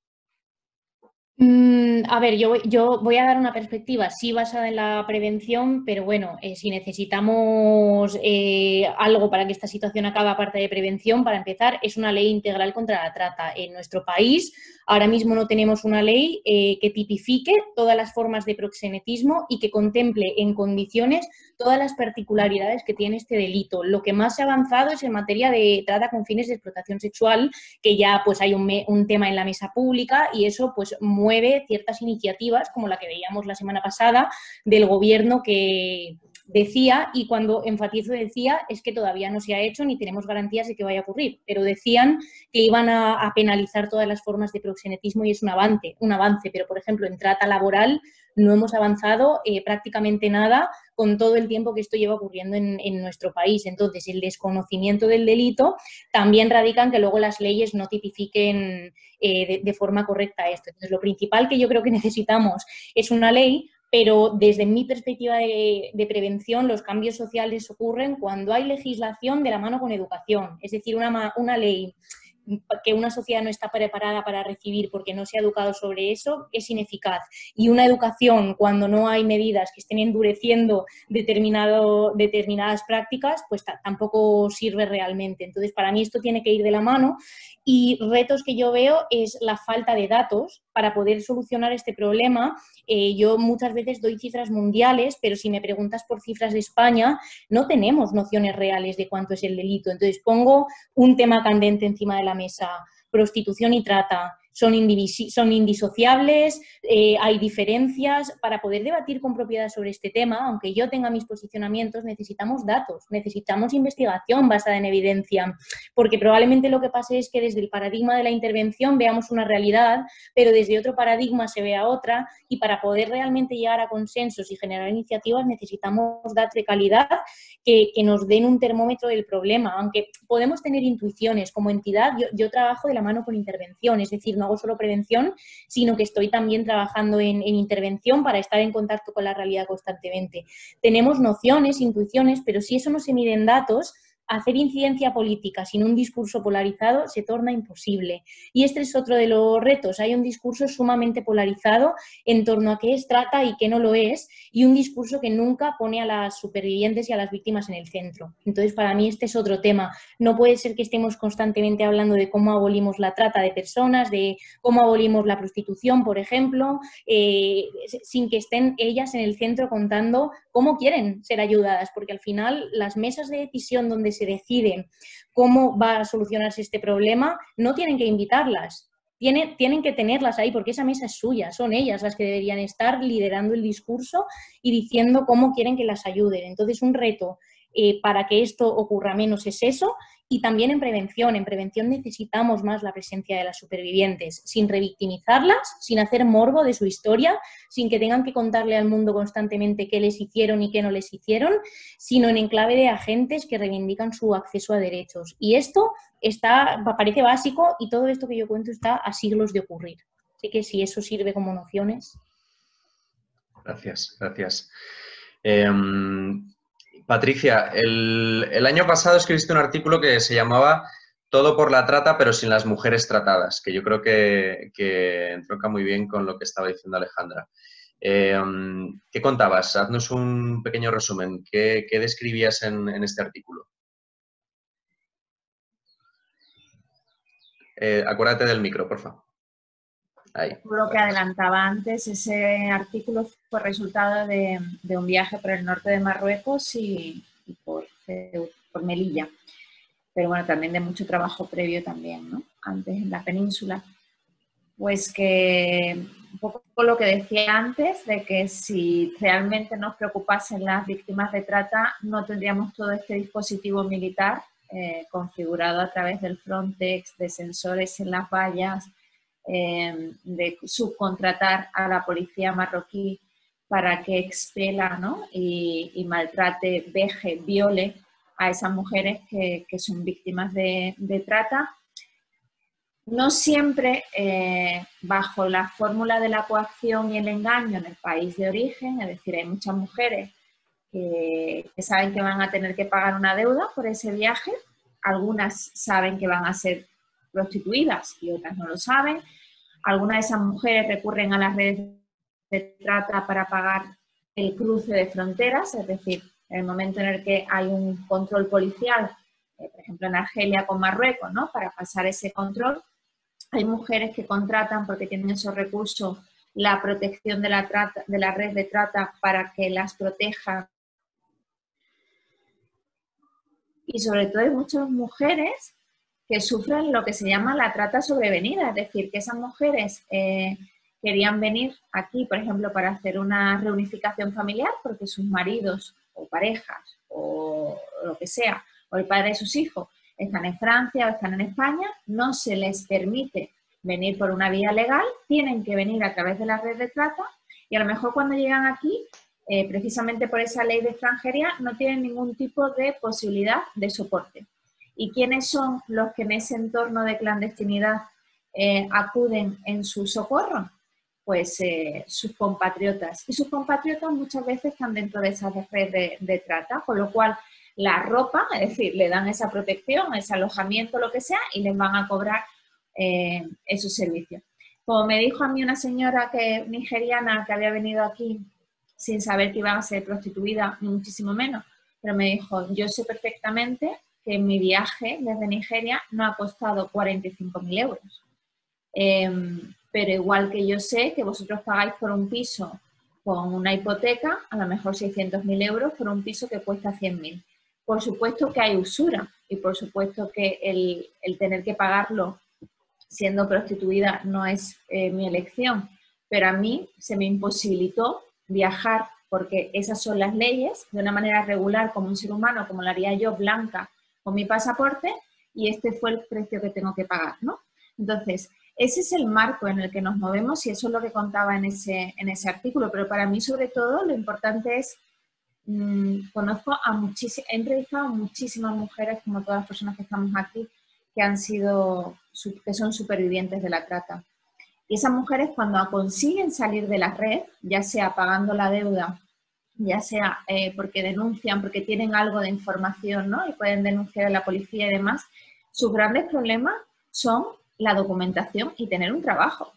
Mm, a ver, yo, yo voy a dar una perspectiva sí basada en la prevención, pero bueno, eh, si necesitamos eh, algo para que esta situación acabe aparte de prevención, para empezar, es una ley integral contra la trata. En nuestro país ahora mismo no tenemos una ley eh, que tipifique todas las formas de proxenetismo y que contemple en condiciones todas las particularidades que tiene este delito. Lo que más se ha avanzado es en materia de trata con fines de explotación sexual, que ya pues hay un, me, un tema en la mesa pública y eso pues mueve ciertas iniciativas como la que veíamos la semana pasada del gobierno que decía, y cuando enfatizo decía, es que todavía no se ha hecho ni tenemos garantías de que vaya a ocurrir, pero decían que iban a, a penalizar todas las formas de proxenetismo y es un avance, un avance, pero por ejemplo en trata laboral no hemos avanzado eh, prácticamente nada con todo el tiempo que esto lleva ocurriendo en, en nuestro país. Entonces, el desconocimiento del delito también radica en que luego las leyes no tipifiquen eh, de, de forma correcta esto. Entonces, lo principal que yo creo que necesitamos es una ley, pero desde mi perspectiva de, de prevención, los cambios sociales ocurren cuando hay legislación de la mano con educación. Es decir, una, una ley que una sociedad no está preparada para recibir porque no se ha educado sobre eso, es ineficaz. Y una educación, cuando no hay medidas que estén endureciendo determinado, determinadas prácticas, pues tampoco sirve realmente. Entonces, para mí esto tiene que ir de la mano y retos que yo veo es la falta de datos para poder solucionar este problema. Eh, yo muchas veces doy cifras mundiales, pero si me preguntas por cifras de España, no tenemos nociones reales de cuánto es el delito. Entonces, pongo un tema candente encima de la mesa, prostitución y trata, son, son indisociables, eh, hay diferencias. Para poder debatir con propiedad sobre este tema, aunque yo tenga mis posicionamientos, necesitamos datos, necesitamos investigación basada en evidencia, porque probablemente lo que pase es que desde el paradigma de la intervención veamos una realidad, pero desde otro paradigma se vea otra, y para poder realmente llegar a consensos y generar iniciativas necesitamos datos de calidad que, que nos den un termómetro del problema. Aunque podemos tener intuiciones como entidad, yo, yo trabajo de la mano con intervención, es decir, no hago solo prevención, sino que estoy también trabajando en, en intervención para estar en contacto con la realidad constantemente. Tenemos nociones, intuiciones, pero si eso no se mide en datos, hacer incidencia política sin un discurso polarizado se torna imposible. Y este es otro de los retos. Hay un discurso sumamente polarizado en torno a qué es trata y qué no lo es, y un discurso que nunca pone a las supervivientes y a las víctimas en el centro. Entonces, para mí este es otro tema. No puede ser que estemos constantemente hablando de cómo abolimos la trata de personas, de cómo abolimos la prostitución, por ejemplo, eh, sin que estén ellas en el centro contando cómo quieren ser ayudadas, porque al final las mesas de decisión donde se decide cómo va a solucionarse este problema no tienen que invitarlas, tienen, tienen que tenerlas ahí porque esa mesa es suya, son ellas las que deberían estar liderando el discurso y diciendo cómo quieren que las ayuden. Entonces, un reto eh, para que esto ocurra menos es eso. Y también en prevención. En prevención necesitamos más la presencia de las supervivientes, sin revictimizarlas, sin hacer morbo de su historia, sin que tengan que contarle al mundo constantemente qué les hicieron y qué no les hicieron, sino en enclave de agentes que reivindican su acceso a derechos. Y esto está, parece básico, y todo esto que yo cuento está a siglos de ocurrir. Así que si eso sirve como nociones. Gracias, gracias. Eh, Patricia, el, el año pasado escribiste un artículo que se llamaba Todo por la trata, pero sin las mujeres tratadas, que yo creo que, que entronca muy bien con lo que estaba diciendo Alejandra. Eh, ¿Qué contabas? Haznos un pequeño resumen. ¿Qué, qué describías en, en este artículo? Eh, acuérdate del micro, por favor. Ahí. Lo que adelantaba antes, ese artículo fue resultado de, de un viaje por el norte de Marruecos y, y por, por Melilla. Pero bueno, también de mucho trabajo previo también, ¿no? Antes en la península. Pues que un poco lo que decía antes, de que si realmente nos preocupasen las víctimas de trata, no tendríamos todo este dispositivo militar eh, configurado a través del Frontex, de sensores en las vallas, eh, de subcontratar a la policía marroquí para que expela, ¿no? y, y maltrate, veje, viole a esas mujeres que, que son víctimas de, de trata. no siempre eh, bajo la fórmula de la coacción y el engaño en el país de origen, es decir, hay muchas mujeres que, que saben que van a tener que pagar una deuda por ese viaje, algunas saben que van a ser prostituidas y otras no lo saben, algunas de esas mujeres recurren a las redes de trata para pagar el cruce de fronteras, es decir, en el momento en el que hay un control policial, eh, por ejemplo en Argelia con Marruecos, ¿no? Para pasar ese control, hay mujeres que contratan porque tienen esos recursos la protección de la, trata, de la red de trata para que las proteja. Y sobre todo hay muchas mujeres que sufren lo que se llama la trata sobrevenida, es decir, que esas mujeres eh, querían venir aquí, por ejemplo, para hacer una reunificación familiar porque sus maridos o parejas o lo que sea, o el padre de sus hijos, están en Francia o están en España, no se les permite venir por una vía legal, tienen que venir a través de la red de trata y a lo mejor cuando llegan aquí, eh, precisamente por esa ley de extranjería, no tienen ningún tipo de posibilidad de soporte. ¿Y quiénes son los que en ese entorno de clandestinidad eh, acuden en su socorro? Pues eh, sus compatriotas. Y sus compatriotas muchas veces están dentro de esa red de, de trata, con lo cual la ropa, es decir, le dan esa protección, ese alojamiento, lo que sea, y les van a cobrar eh, esos servicios. Como me dijo a mí una señora que, nigeriana que había venido aquí sin saber que iba a ser prostituida, ni muchísimo menos, pero me dijo, yo sé perfectamente que mi viaje desde Nigeria no ha costado cuarenta y cinco mil euros. Eh, pero igual que yo sé que vosotros pagáis por un piso con una hipoteca, a lo mejor seiscientos mil euros por un piso que cuesta cien mil. Por supuesto que hay usura y por supuesto que el, el tener que pagarlo siendo prostituida no es eh, mi elección, pero a mí se me imposibilitó viajar porque esas son las leyes, de una manera regular como un ser humano, como lo haría yo, blanca, con mi pasaporte, y este fue el precio que tengo que pagar, ¿no? Entonces, ese es el marco en el que nos movemos y eso es lo que contaba en ese, en ese artículo, pero para mí sobre todo lo importante es, mmm, conozco a muchísimas, he entrevistado a muchísimas mujeres, como todas las personas que estamos aquí, que han sido, que son supervivientes de la trata. Y esas mujeres cuando consiguen salir de la red, ya sea pagando la deuda, ya sea eh, porque denuncian, porque tienen algo de información, ¿no? Y pueden denunciar a la policía y demás, sus grandes problemas son la documentación y tener un trabajo.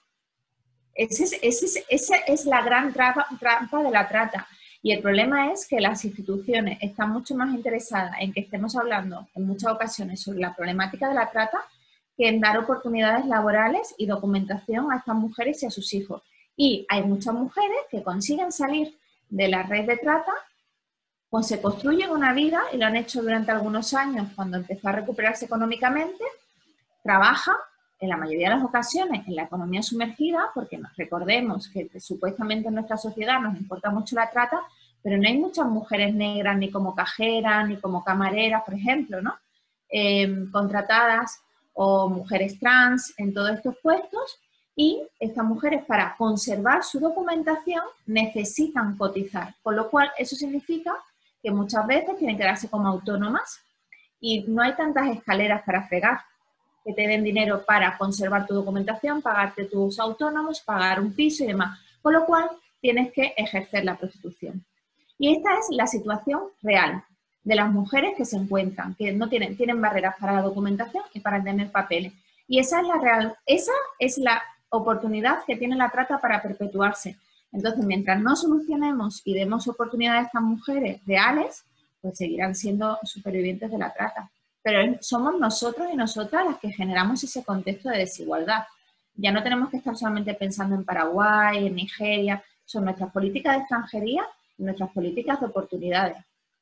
Ese es, ese es, esa es la gran trampa, trampa de la trata. Y el problema es que las instituciones están mucho más interesadas en que estemos hablando en muchas ocasiones sobre la problemática de la trata que en dar oportunidades laborales y documentación a estas mujeres y a sus hijos. Y hay muchas mujeres que consiguen salir de la red de trata, pues se construyen una vida y lo han hecho durante algunos años cuando empezó a recuperarse económicamente, trabajan en la mayoría de las ocasiones en la economía sumergida, porque nos recordemos que supuestamente en nuestra sociedad nos importa mucho la trata, pero no hay muchas mujeres negras ni como cajeras, ni como camareras, por ejemplo, ¿no? Eh, contratadas o mujeres trans en todos estos puestos y estas mujeres para conservar su documentación necesitan cotizar, con lo cual eso significa que muchas veces tienen que darse como autónomas y no hay tantas escaleras para fregar que te den dinero para conservar tu documentación, pagarte tus autónomos, pagar un piso y demás, con lo cual tienes que ejercer la prostitución. Y esta es la situación real de las mujeres que se encuentran, que no tienen, tienen barreras para la documentación y para tener papeles. Y esa es la real, esa es la oportunidad que tiene la trata para perpetuarse. Entonces, mientras no solucionemos y demos oportunidad a estas mujeres reales, pues seguirán siendo supervivientes de la trata. Pero somos nosotros y nosotras las que generamos ese contexto de desigualdad. Ya no tenemos que estar solamente pensando en Paraguay, en Nigeria, son nuestras políticas de extranjería y nuestras políticas de oportunidades.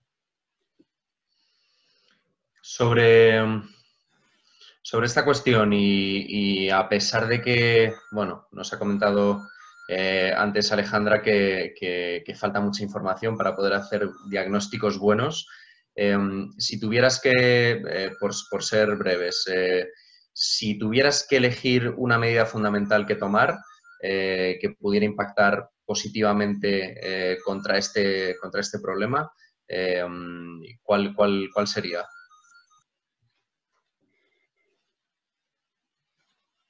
Sobre, sobre esta cuestión y, y a pesar de que, bueno, nos ha comentado eh, antes Alejandra que, que, que falta mucha información para poder hacer diagnósticos buenos, eh, si tuvieras que, eh, por, por ser breves, eh, si tuvieras que elegir una medida fundamental que tomar eh, que pudiera impactar positivamente eh, contra, este, contra este problema, eh, ¿cuál, cuál, ¿cuál sería?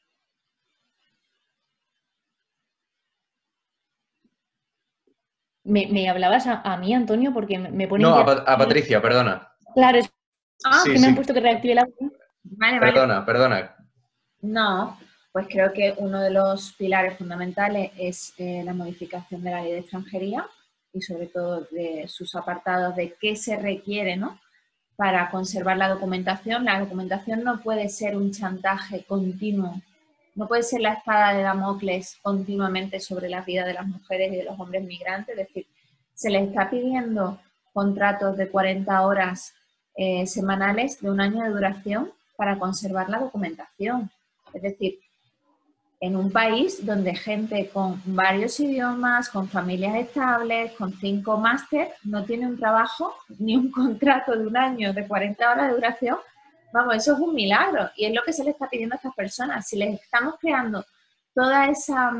¿Me, me hablabas a, a mí, Antonio? Porque me, me pone... No, a, que... a Patricia, perdona. Claro, es Ah, Sí, que me han sí, puesto que reactive la... vale, vale. perdona, perdona. No, pues creo que uno de los pilares fundamentales es eh, la modificación de la ley de extranjería y sobre todo de sus apartados de qué se requiere, ¿no?, para conservar la documentación. La documentación no puede ser un chantaje continuo, no puede ser la espada de Damocles continuamente sobre la vida de las mujeres y de los hombres migrantes. Es decir, se les está pidiendo contratos de cuarenta horas eh, semanales de un año de duración para conservar la documentación. Es decir, en un país donde gente con varios idiomas, con familias estables, con cinco máster, no tiene un trabajo ni un contrato de un año de cuarenta horas de duración, vamos, eso es un milagro y es lo que se le está pidiendo a estas personas. Si les estamos creando toda esa,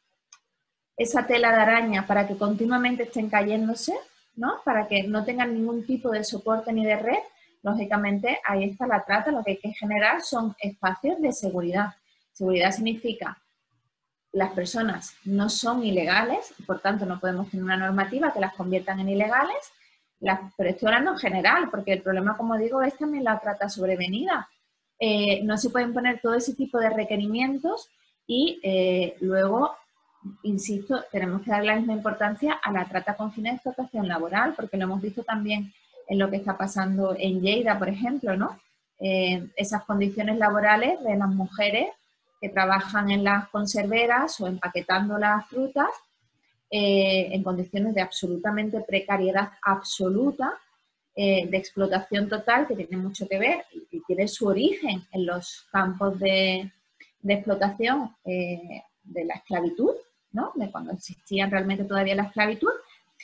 esa tela de araña para que continuamente estén cayéndose, ¿no?, para que no tengan ningún tipo de soporte ni de red, lógicamente ahí está la trata. Lo que hay que generar son espacios de seguridad. Seguridad significa las personas no son ilegales, por tanto no podemos tener una normativa que las conviertan en ilegales, las, pero estoy hablando en general, porque el problema, como digo, es también la trata sobrevenida. Eh, no se pueden poner todo ese tipo de requerimientos y eh, luego, insisto, tenemos que dar la misma importancia a la trata con fines de explotación laboral, porque lo hemos visto también en lo que está pasando en Lleida, por ejemplo, ¿no? Eh, esas condiciones laborales de las mujeres que trabajan en las conserveras o empaquetando las frutas eh, en condiciones de absolutamente precariedad absoluta, eh, de explotación total, que tiene mucho que ver y, y tiene su origen en los campos de, de explotación eh, de la esclavitud, ¿no?, de cuando existía realmente todavía la esclavitud.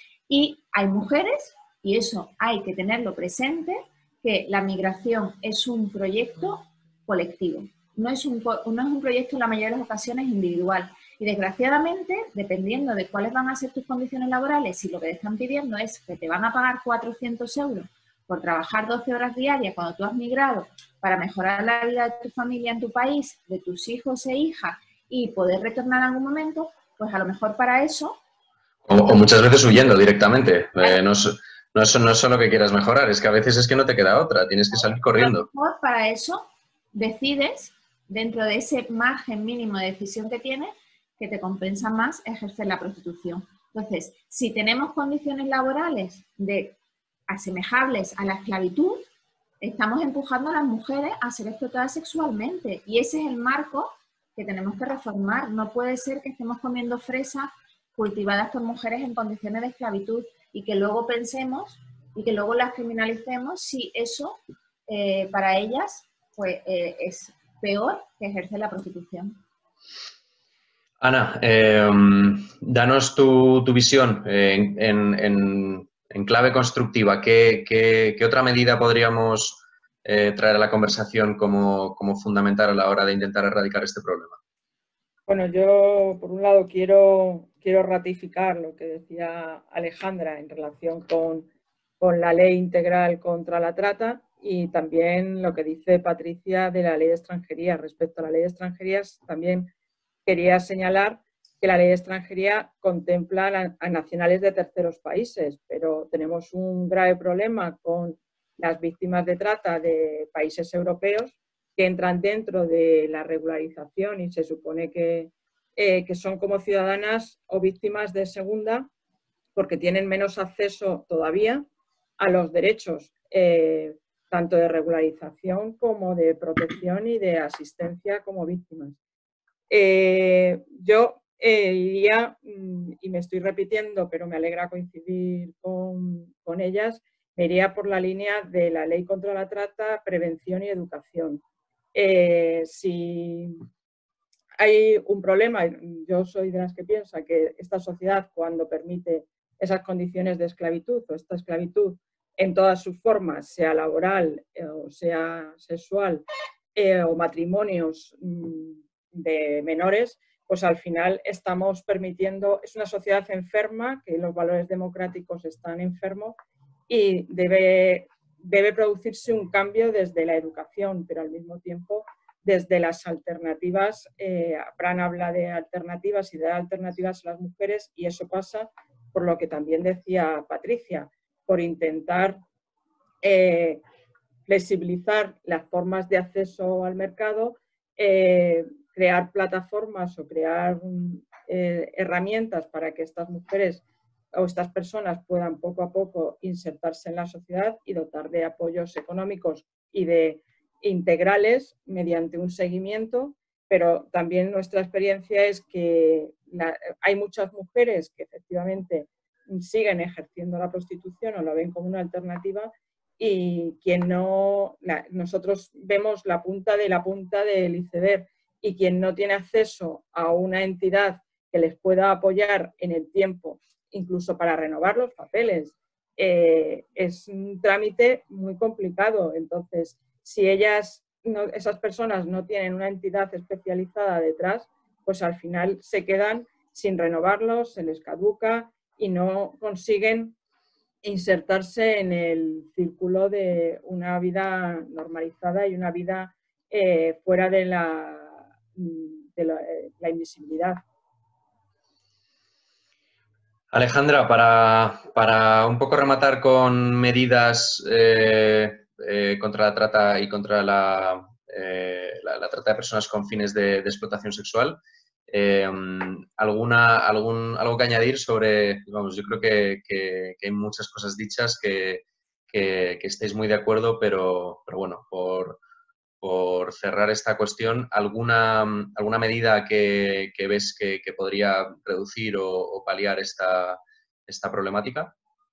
Y hay mujeres, y eso hay que tenerlo presente, que la migración es un proyecto colectivo. No es, un, no es un proyecto en la mayoría de las ocasiones individual. Y desgraciadamente, dependiendo de cuáles van a ser tus condiciones laborales, si lo que te están pidiendo es que te van a pagar cuatrocientos euros por trabajar doce horas diarias cuando tú has migrado para mejorar la vida de tu familia en tu país, de tus hijos e hijas y poder retornar en algún momento, pues a lo mejor para eso... O, o muchas veces huyendo directamente. Eh, no, es, no, es, no es solo que quieras mejorar, es que a veces es que no te queda otra, tienes que salir corriendo. A lo mejor para eso decides, dentro de ese margen mínimo de decisión que tienes, que te compensa más ejercer la prostitución. Entonces, si tenemos condiciones laborales de, asemejables a la esclavitud, estamos empujando a las mujeres a ser explotadas sexualmente. Y ese es el marco que tenemos que reformar. No puede ser que estemos comiendo fresas cultivadas por mujeres en condiciones de esclavitud y que luego pensemos y que luego las criminalicemos si eso eh, para ellas pues, eh, es peor que ejercer la prostitución. Ana, eh, danos tu, tu visión en, en, en, en clave constructiva. ¿Qué, qué, qué otra medida podríamos eh, traer a la conversación como, como fundamental a la hora de intentar erradicar este problema? Bueno, yo por un lado quiero, quiero ratificar lo que decía Alejandra en relación con, con la ley integral contra la trata y también lo que dice Patricia de la ley de extranjería. Respecto a la ley de extranjería, también quería señalar que la ley de extranjería contempla a nacionales de terceros países, pero tenemos un grave problema con las víctimas de trata de países europeos que entran dentro de la regularización y se supone que, eh, que son como ciudadanas o víctimas de segunda porque tienen menos acceso todavía a los derechos, eh, tanto de regularización como de protección y de asistencia como víctimas. Eh, yo eh, iría, y me estoy repitiendo, pero me alegra coincidir con, con ellas, me iría por la línea de la ley contra la trata, prevención y educación. Eh, si hay un problema, yo soy de las que piensa que esta sociedad cuando permite esas condiciones de esclavitud o esta esclavitud en todas sus formas, sea laboral eh, o sea sexual eh, o matrimonios mmm, de menores, pues al final estamos permitiendo, es una sociedad enferma, que los valores democráticos están enfermos y debe, debe producirse un cambio desde la educación, pero al mismo tiempo desde las alternativas. eh, Fran habla de alternativas y de alternativas a las mujeres y eso pasa por lo que también decía Patricia, por intentar eh, flexibilizar las formas de acceso al mercado, eh, crear plataformas o crear eh, herramientas para que estas mujeres o estas personas puedan poco a poco insertarse en la sociedad y dotar de apoyos económicos y de integrales mediante un seguimiento, pero también nuestra experiencia es que la, hay muchas mujeres que efectivamente siguen ejerciendo la prostitución o la ven como una alternativa y quien no, la, nosotros vemos la punta de la punta del iceberg y quien no tiene acceso a una entidad que les pueda apoyar en el tiempo, incluso para renovar los papeles, eh, es un trámite muy complicado. Entonces, si ellas, no, esas personas no tienen una entidad especializada detrás, pues al final se quedan sin renovarlos, se les caduca y no consiguen insertarse en el círculo de una vida normalizada y una vida eh, fuera de la, de la, la invisibilidad. Alejandra, para, para un poco rematar con medidas eh, eh, contra la trata y contra la, eh, la, la trata de personas con fines de, de explotación sexual, eh, alguna, algún, algo que añadir sobre, vamos, yo creo que, que, que hay muchas cosas dichas que, que, que estéis muy de acuerdo, pero, pero bueno, por, por cerrar esta cuestión, ¿alguna, alguna medida que, que ves que, que podría reducir o, o paliar esta, esta problemática?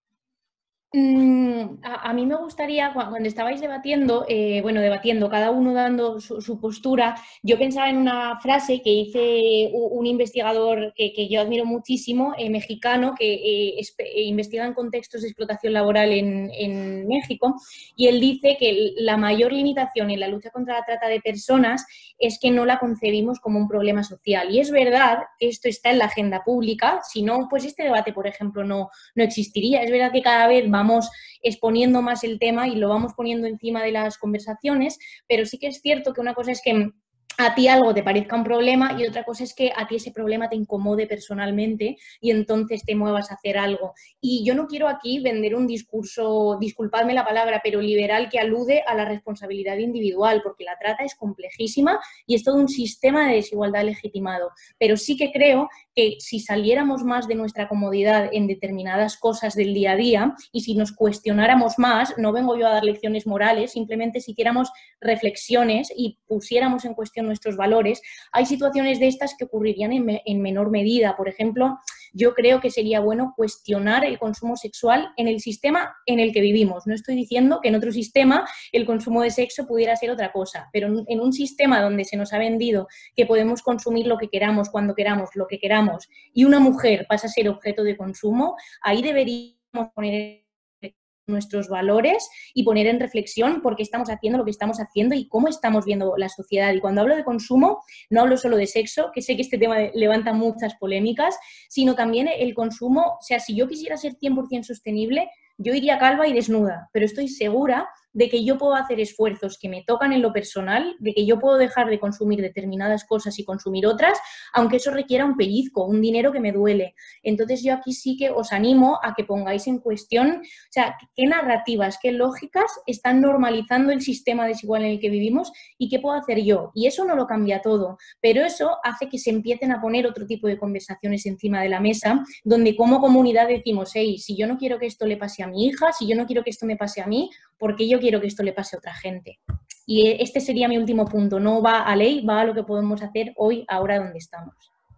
Mm, a, a mí me gustaría, cuando estabais debatiendo, eh, bueno, debatiendo, cada uno dando su, su postura, yo pensaba en una frase que hice un investigador que, que yo admiro muchísimo, eh, mexicano, que eh, investiga en contextos de explotación laboral en, en México, y él dice que la mayor limitación en la lucha contra la trata de personas es que no la concebimos como un problema social. Y es verdad que esto está en la agenda pública, si no, pues este debate, por ejemplo, no, no existiría. Es verdad que cada vez vamos vamos exponiendo más el tema y lo vamos poniendo encima de las conversaciones, pero sí que es cierto que una cosa es que a ti algo te parezca un problema y otra cosa es que a ti ese problema te incomode personalmente y entonces te muevas a hacer algo. Y yo no quiero aquí vender un discurso, disculpadme la palabra, pero liberal que alude a la responsabilidad individual, porque la trata es complejísima y es todo un sistema de desigualdad legitimado. Pero sí que creo que si saliéramos más de nuestra comodidad en determinadas cosas del día a día y si nos cuestionáramos más, no vengo yo a dar lecciones morales, simplemente si hiciéramos reflexiones y pusiéramos en cuestión nuestros valores, hay situaciones de estas que ocurrirían en, me, en menor medida. Por ejemplo, yo creo que sería bueno cuestionar el consumo sexual en el sistema en el que vivimos. No estoy diciendo que en otro sistema el consumo de sexo pudiera ser otra cosa, pero en un sistema donde se nos ha vendido que podemos consumir lo que queramos, cuando queramos, lo que queramos, y una mujer pasa a ser objeto de consumo, ahí deberíamos poner nuestros valores y poner en reflexión por qué estamos haciendo lo que estamos haciendo y cómo estamos viendo la sociedad. Y cuando hablo de consumo, no hablo solo de sexo, que sé que este tema levanta muchas polémicas, sino también el consumo. O sea, si yo quisiera ser cien por ciento sostenible, yo iría calva y desnuda, pero estoy segura de que yo puedo hacer esfuerzos que me tocan en lo personal, de que yo puedo dejar de consumir determinadas cosas y consumir otras, aunque eso requiera un pellizco, un dinero que me duele. Entonces yo aquí sí que os animo a que pongáis en cuestión, o sea, qué narrativas, qué lógicas están normalizando el sistema desigual en el que vivimos y qué puedo hacer yo. Y eso no lo cambia todo, pero eso hace que se empiecen a poner otro tipo de conversaciones encima de la mesa, donde como comunidad decimos, hey, si yo no quiero que esto le pase a mi hija, si yo no quiero que esto me pase a mí, ¿por qué yo quiero que esto le pase a otra gente? Y este sería mi último punto. No va a ley, va a lo que podemos hacer hoy, ahora donde estamos.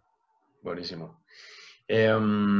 Buenísimo. Eh,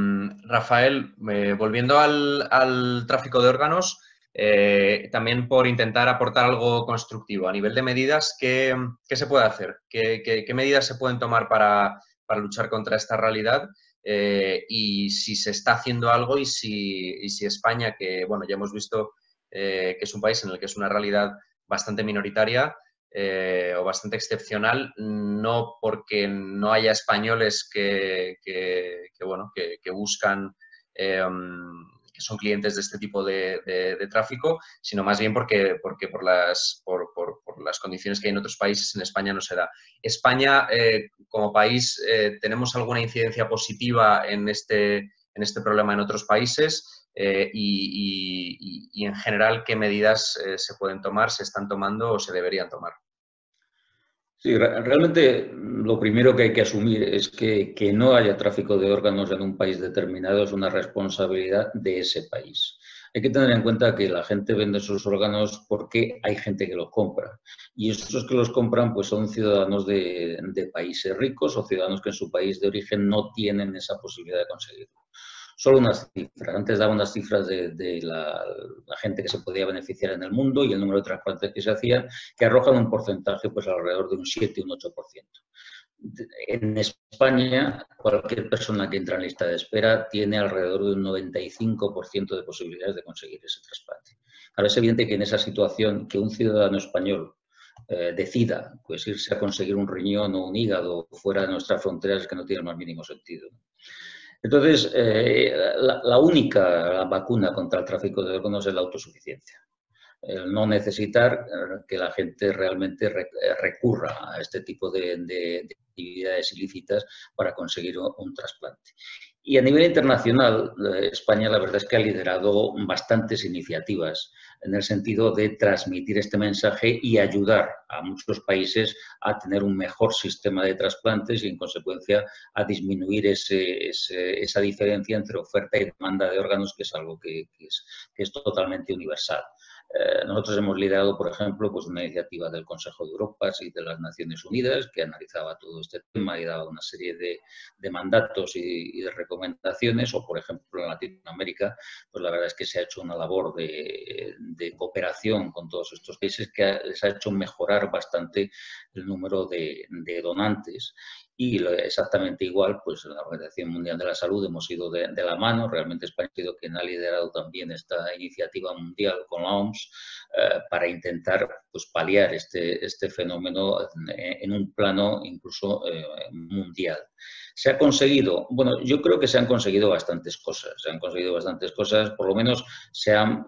Rafael, eh, volviendo al, al tráfico de órganos, eh, también por intentar aportar algo constructivo. A nivel de medidas, ¿qué, qué se puede hacer? ¿Qué, qué, qué medidas se pueden tomar para, para luchar contra esta realidad? Eh, y si se está haciendo algo y si, y si España, que bueno, ya hemos visto eh, que es un país en el que es una realidad bastante minoritaria eh, o bastante excepcional, no porque no haya españoles que, que, que, bueno, que, que buscan, eh, que son clientes de este tipo de, de, de tráfico, sino más bien porque, porque por, las, por, por, por las condiciones que hay en otros países, en España no se da. España, eh, como país, eh, ¿tenemos alguna incidencia positiva en este, en en este problema en otros países eh, y, y, y, en general, qué medidas eh, se pueden tomar, se están tomando o se deberían tomar. Sí, realmente lo primero que hay que asumir es que, que no haya tráfico de órganos en un país determinado es una responsabilidad de ese país. Hay que tener en cuenta que la gente vende sus órganos porque hay gente que los compra. Y esos que los compran pues son ciudadanos de, de países ricos o ciudadanos que en su país de origen no tienen esa posibilidad de conseguirlo. Solo unas cifras. Antes daba unas cifras de, de la, la gente que se podía beneficiar en el mundo y el número de trasplantes que se hacían, que arrojan un porcentaje pues alrededor de un siete, un ocho por ciento. En España, cualquier persona que entra en lista de espera tiene alrededor de un noventa y cinco por ciento de posibilidades de conseguir ese trasplante. Ahora es evidente que en esa situación que un ciudadano español eh, decida pues, irse a conseguir un riñón o un hígado fuera de nuestras fronteras es que no tiene el más mínimo sentido. Entonces, eh, la, la única vacuna contra el tráfico de órganos es la autosuficiencia. El no necesitar que la gente realmente recurra a este tipo de, de, de actividades ilícitas para conseguir un, un trasplante. Y a nivel internacional, España la verdad es que ha liderado bastantes iniciativas en el sentido de transmitir este mensaje y ayudar a muchos países a tener un mejor sistema de trasplantes y, en consecuencia, a disminuir ese, ese, esa diferencia entre oferta y demanda de órganos, que es algo que, que, es, que es totalmente universal. Eh, nosotros hemos liderado, por ejemplo, pues una iniciativa del Consejo de Europa y de las Naciones Unidas que analizaba todo este tema y daba una serie de, de mandatos y, y de recomendaciones, o por ejemplo en Latinoamérica, pues la verdad es que se ha hecho una labor de, de cooperación con todos estos países que ha, les ha hecho mejorar bastante el número de, de donantes. Y exactamente igual, pues en la Organización Mundial de la Salud hemos ido de, de la mano. Realmente España ha sido quien ha liderado también esta iniciativa mundial con la O M S eh, para intentar pues, paliar este, este fenómeno en, en un plano incluso eh, mundial. ¿Se ha conseguido? Bueno, yo creo que se han conseguido bastantes cosas. Se han conseguido bastantes cosas, por lo menos se han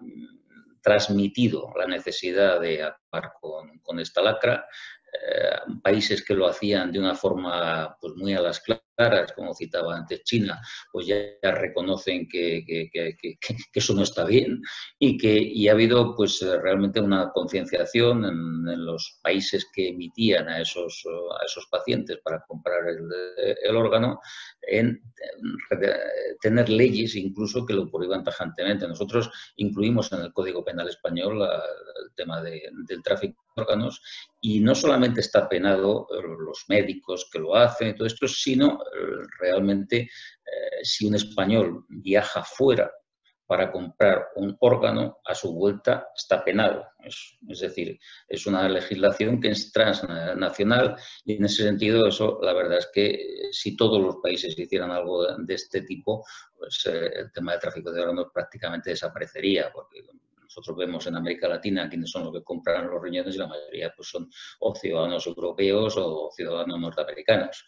transmitido la necesidad de acabar con, con esta lacra. Eh, países que lo hacían de una forma pues, muy a las claras, como citaba antes China, pues ya, ya reconocen que, que, que, que, que eso no está bien y que y ha habido pues realmente una concienciación en, en los países que emitían a esos, a esos pacientes para comprar el, el órgano en, en tener leyes incluso que lo prohíban tajantemente. Nosotros incluimos en el Código Penal español la, el tema de, del tráfico de órganos y no solamente está penado los médicos que lo hacen y todo esto, sino realmente eh, si un español viaja fuera para comprar un órgano, a su vuelta está penado. Es, es decir, es una legislación que es transnacional y en ese sentido eso la verdad es que si todos los países hicieran algo de este tipo, pues eh, el tema del tráfico de órganos prácticamente desaparecería, porque nosotros vemos en América Latina quiénes son los que compran los riñones y la mayoría pues, son o ciudadanos europeos o ciudadanos norteamericanos.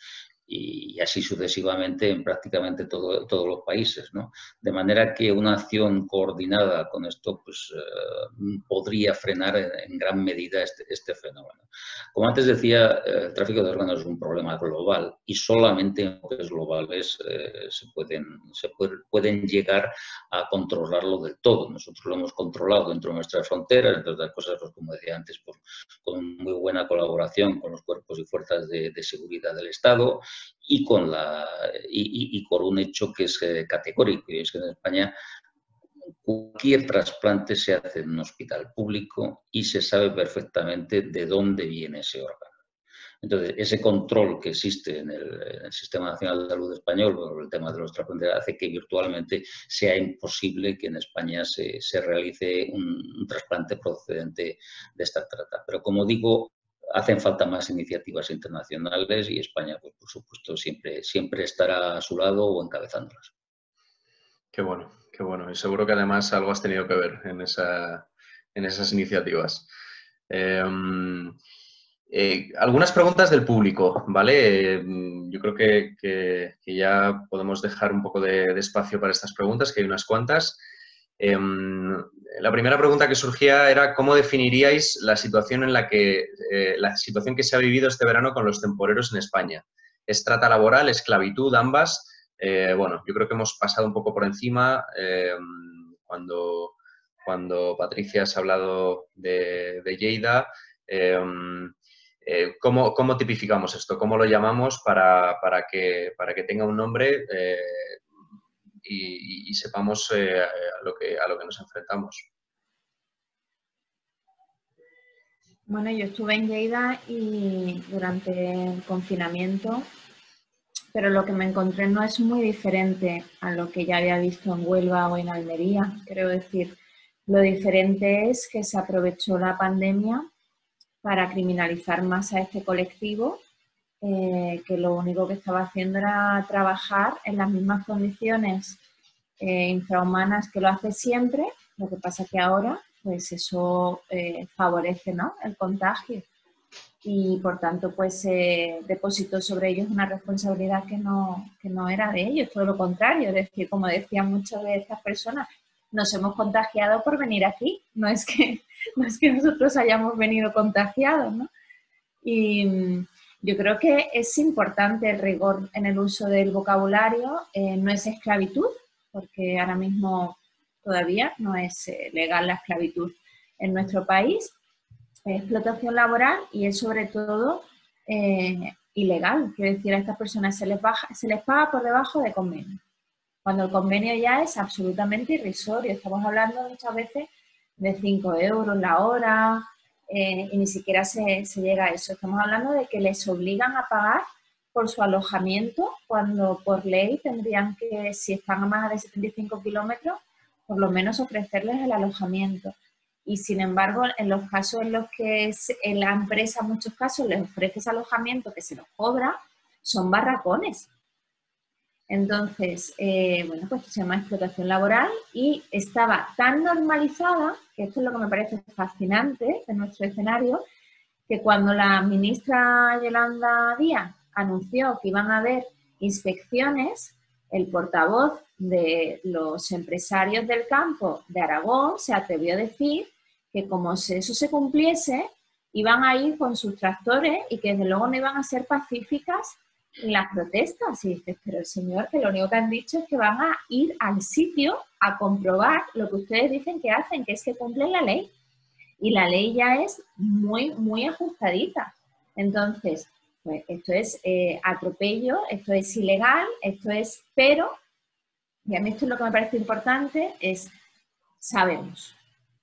Y así sucesivamente en prácticamente todo, todos los países, ¿no? De manera que una acción coordinada con esto pues, eh, podría frenar en, en gran medida este, este fenómeno. Como antes decía, el tráfico de órganos es un problema global y solamente en países globales eh, se, pueden, se puede, pueden llegar a controlarlo del todo. Nosotros lo hemos controlado dentro de nuestras fronteras, entre otras cosas, pues, como decía antes, por, con muy buena colaboración con los cuerpos y fuerzas de, de seguridad del Estado, y con, la, y, y con un hecho que es eh, categórico, y es que en España cualquier trasplante se hace en un hospital público y se sabe perfectamente de dónde viene ese órgano. Entonces, ese control que existe en el, en el Sistema Nacional de Salud español por el tema de los trasplantes hace que virtualmente sea imposible que en España se, se realice un, un trasplante procedente de esta trata. Pero como digo, hacen falta más iniciativas internacionales y España, pues, por supuesto, siempre, siempre estará a su lado o encabezándolas. Qué bueno, qué bueno. Y seguro que además algo has tenido que ver en, esa, en esas iniciativas. Eh, eh, algunas preguntas del público, ¿vale? Eh, yo creo que, que, que ya podemos dejar un poco de, de espacio para estas preguntas, que hay unas cuantas. Eh, la primera pregunta que surgía era ¿cómo definiríais la situación en la que eh, la situación que se ha vivido este verano con los temporeros en España? ¿Es trata laboral, esclavitud, ambas? Eh, bueno, yo creo que hemos pasado un poco por encima eh, cuando, cuando Patricia se ha hablado de, de Lleida. Eh, eh, ¿cómo, ¿Cómo tipificamos esto? ¿Cómo lo llamamos para, para, que, para que tenga un nombre eh, y, y sepamos eh, a, lo que, a lo que nos enfrentamos? Bueno, yo estuve en Lleida y durante el confinamiento, pero lo que me encontré no es muy diferente a lo que ya había visto en Huelva o en Almería. Quiero decir, lo diferente es que se aprovechó la pandemia para criminalizar más a este colectivo, eh, que lo único que estaba haciendo era trabajar en las mismas condiciones eh, infrahumanas que lo hace siempre. Lo que pasa que ahora pues eso eh, favorece, ¿no?, el contagio y por tanto pues eh, depositó sobre ellos una responsabilidad que no, que no era de ellos, todo lo contrario. Es decir, como decían muchas de estas personas, nos hemos contagiado por venir aquí, no es que, no es que nosotros hayamos venido contagiados, ¿no? Y yo creo que es importante el rigor en el uso del vocabulario, eh, no es esclavitud, porque ahora mismo todavía no es eh, legal la esclavitud en nuestro país, es explotación laboral y es sobre todo eh, ilegal. Quiero decir, a estas personas se les, baja, se les paga por debajo de convenio, cuando el convenio ya es absolutamente irrisorio. Estamos hablando muchas veces de cinco euros la hora eh, y ni siquiera se, se llega a eso. Estamos hablando de que les obligan a pagar por su alojamiento cuando por ley tendrían que, si están a más de setenta y cinco kilómetros, por lo menos ofrecerles el alojamiento. Y sin embargo, en los casos en los que es, en la empresa en muchos casos les ofrece ese alojamiento que se los cobra, son barracones. Entonces, eh, bueno, pues esto se llama explotación laboral y estaba tan normalizada, que esto es lo que me parece fascinante de nuestro escenario, que cuando la ministra Yolanda Díaz anunció que iban a haber inspecciones, el portavoz de los empresarios del campo de Aragón se atrevió a decir que como si eso se cumpliese, iban a ir con sus tractores y que desde luego no iban a ser pacíficas las protestas. Y dices, pero el señor, que lo único que han dicho es que van a ir al sitio a comprobar lo que ustedes dicen que hacen, que es que cumplen la ley. Y la ley ya es muy, muy ajustadita. Entonces, pues esto es eh, atropello, esto es ilegal, esto es, pero, y a mí esto es lo que me parece importante, es sabemos.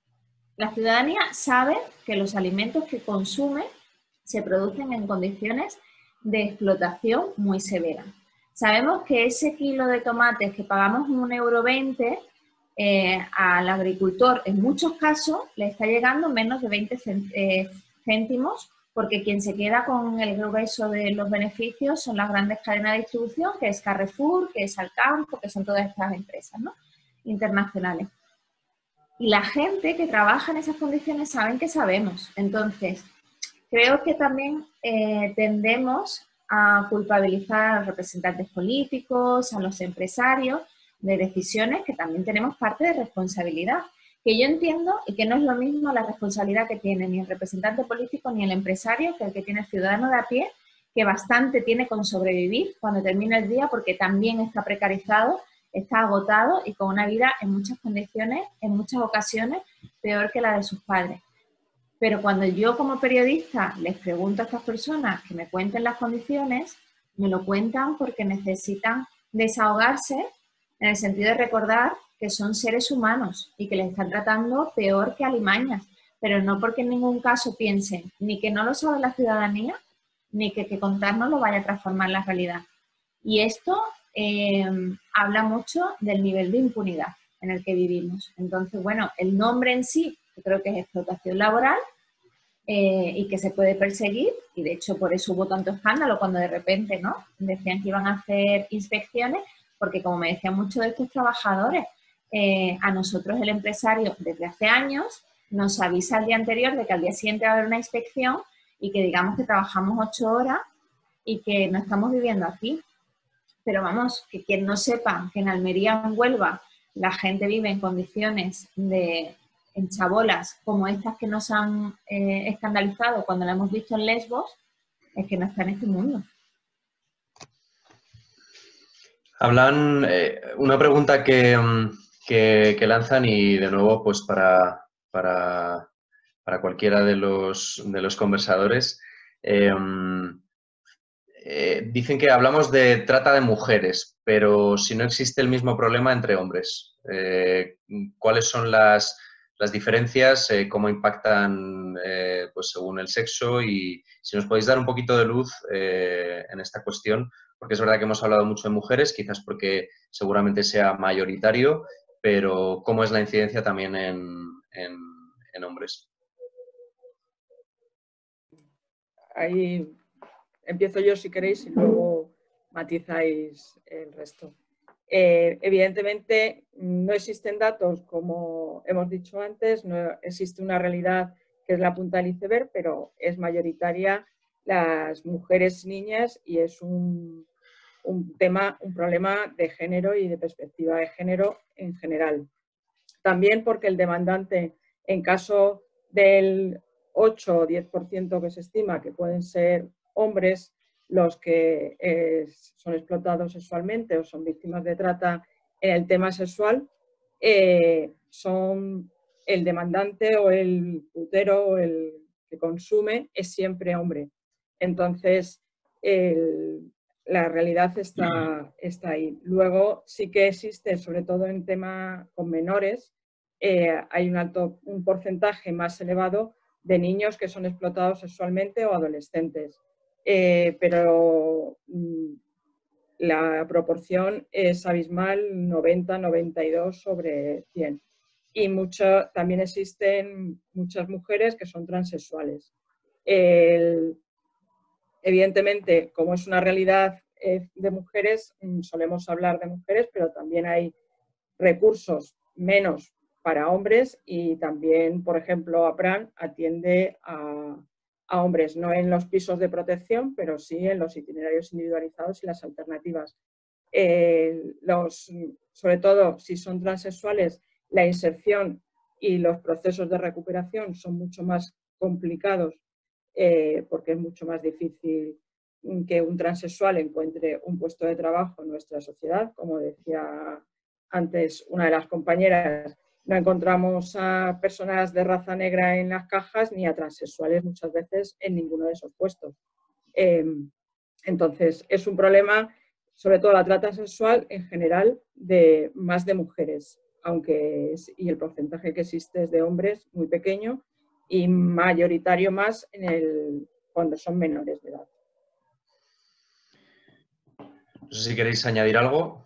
La ciudadanía sabe que los alimentos que consume se producen en condiciones de explotación muy severa. Sabemos que ese kilo de tomates que pagamos un euro veinte eh, al agricultor, en muchos casos le está llegando menos de veinte céntimos, porque quien se queda con el grueso de los beneficios son las grandes cadenas de distribución, que es Carrefour, que es Alcampo, que son todas estas empresas, ¿no?, internacionales. Y la gente que trabaja en esas condiciones saben que sabemos. Entonces, creo que también eh, tendemos a culpabilizar a los representantes políticos, a los empresarios, de decisiones que también tenemos parte de responsabilidad. Que yo entiendo y que no es lo mismo la responsabilidad que tiene ni el representante político ni el empresario que el que tiene el ciudadano de a pie, que bastante tiene con sobrevivir cuando termina el día, porque también está precarizado, está agotado y con una vida en muchas condiciones, en muchas ocasiones, peor que la de sus padres. Pero cuando yo como periodista les pregunto a estas personas que me cuenten las condiciones, me lo cuentan porque necesitan desahogarse, en el sentido de recordar que son seres humanos y que les están tratando peor que alimañas, pero no porque en ningún caso piensen ni que no lo sabe la ciudadanía, ni que, que contarnos lo vaya a transformar la realidad. Y esto eh, habla mucho del nivel de impunidad en el que vivimos. Entonces, bueno, el nombre en sí, yo creo que es explotación laboral eh, y que se puede perseguir, y de hecho por eso hubo tanto escándalo cuando de repente, ¿no?, decían que iban a hacer inspecciones, porque como me decían muchos de estos trabajadores, eh, a nosotros el empresario desde hace años nos avisa el día anterior de que al día siguiente va a haber una inspección y que digamos que trabajamos ocho horas y que no estamos viviendo aquí. Pero vamos, que quien no sepa que en Almería o en Huelva la gente vive en condiciones de en chabolas como estas que nos han eh, escandalizado cuando la hemos visto en Lesbos, es que no está en este mundo. Hablan, eh, una pregunta que, que, que lanzan y de nuevo pues para, para, para cualquiera de los, de los conversadores. Eh, eh, dicen que hablamos de trata de mujeres, pero si no existe el mismo problema entre hombres, eh, ¿cuáles son las, las diferencias? Eh, ¿Cómo impactan eh, pues según el sexo? Y si nos podéis dar un poquito de luz eh, en esta cuestión, porque es verdad que hemos hablado mucho de mujeres, quizás porque seguramente sea mayoritario, pero ¿cómo es la incidencia también en, en, en hombres? Ahí empiezo yo si queréis y luego matizáis el resto. Eh, evidentemente no existen datos, como hemos dicho antes, no existe una realidad que es la punta del iceberg, pero es mayoritaria las mujeres niñas y es un, un tema, un problema de género y de perspectiva de género en general. También porque el demandante, en caso del ocho o diez por ciento que se estima que pueden ser hombres los que eh, son explotados sexualmente o son víctimas de trata en el tema sexual, eh, son el demandante o el putero o el que consume es siempre hombre. Entonces, el, la realidad está, está ahí. Luego sí que existe, sobre todo en tema con menores, eh, hay un alto, un porcentaje más elevado de niños que son explotados sexualmente o adolescentes. Eh, pero mmm, la proporción es abismal, noventa, noventa y dos sobre cien. Y mucho, también existen muchas mujeres que son transexuales. El, evidentemente, como es una realidad eh, de mujeres, solemos hablar de mujeres, pero también hay recursos menos para hombres y también, por ejemplo, APRAN atiende a, a hombres, no en los pisos de protección, pero sí en los itinerarios individualizados y las alternativas. Eh, los, sobre todo, si son transexuales, la inserción y los procesos de recuperación son mucho más complicados eh, porque es mucho más difícil que un transexual encuentre un puesto de trabajo en nuestra sociedad. Como decía antes una de las compañeras, no encontramos a personas de raza negra en las cajas ni a transexuales muchas veces en ninguno de esos puestos. Eh, entonces, es un problema, sobre todo la trata sexual en general, de más de mujeres, aunque es, y el porcentaje que existe es de hombres muy pequeño y mayoritario más en el, cuando son menores de edad. No sé si queréis añadir algo.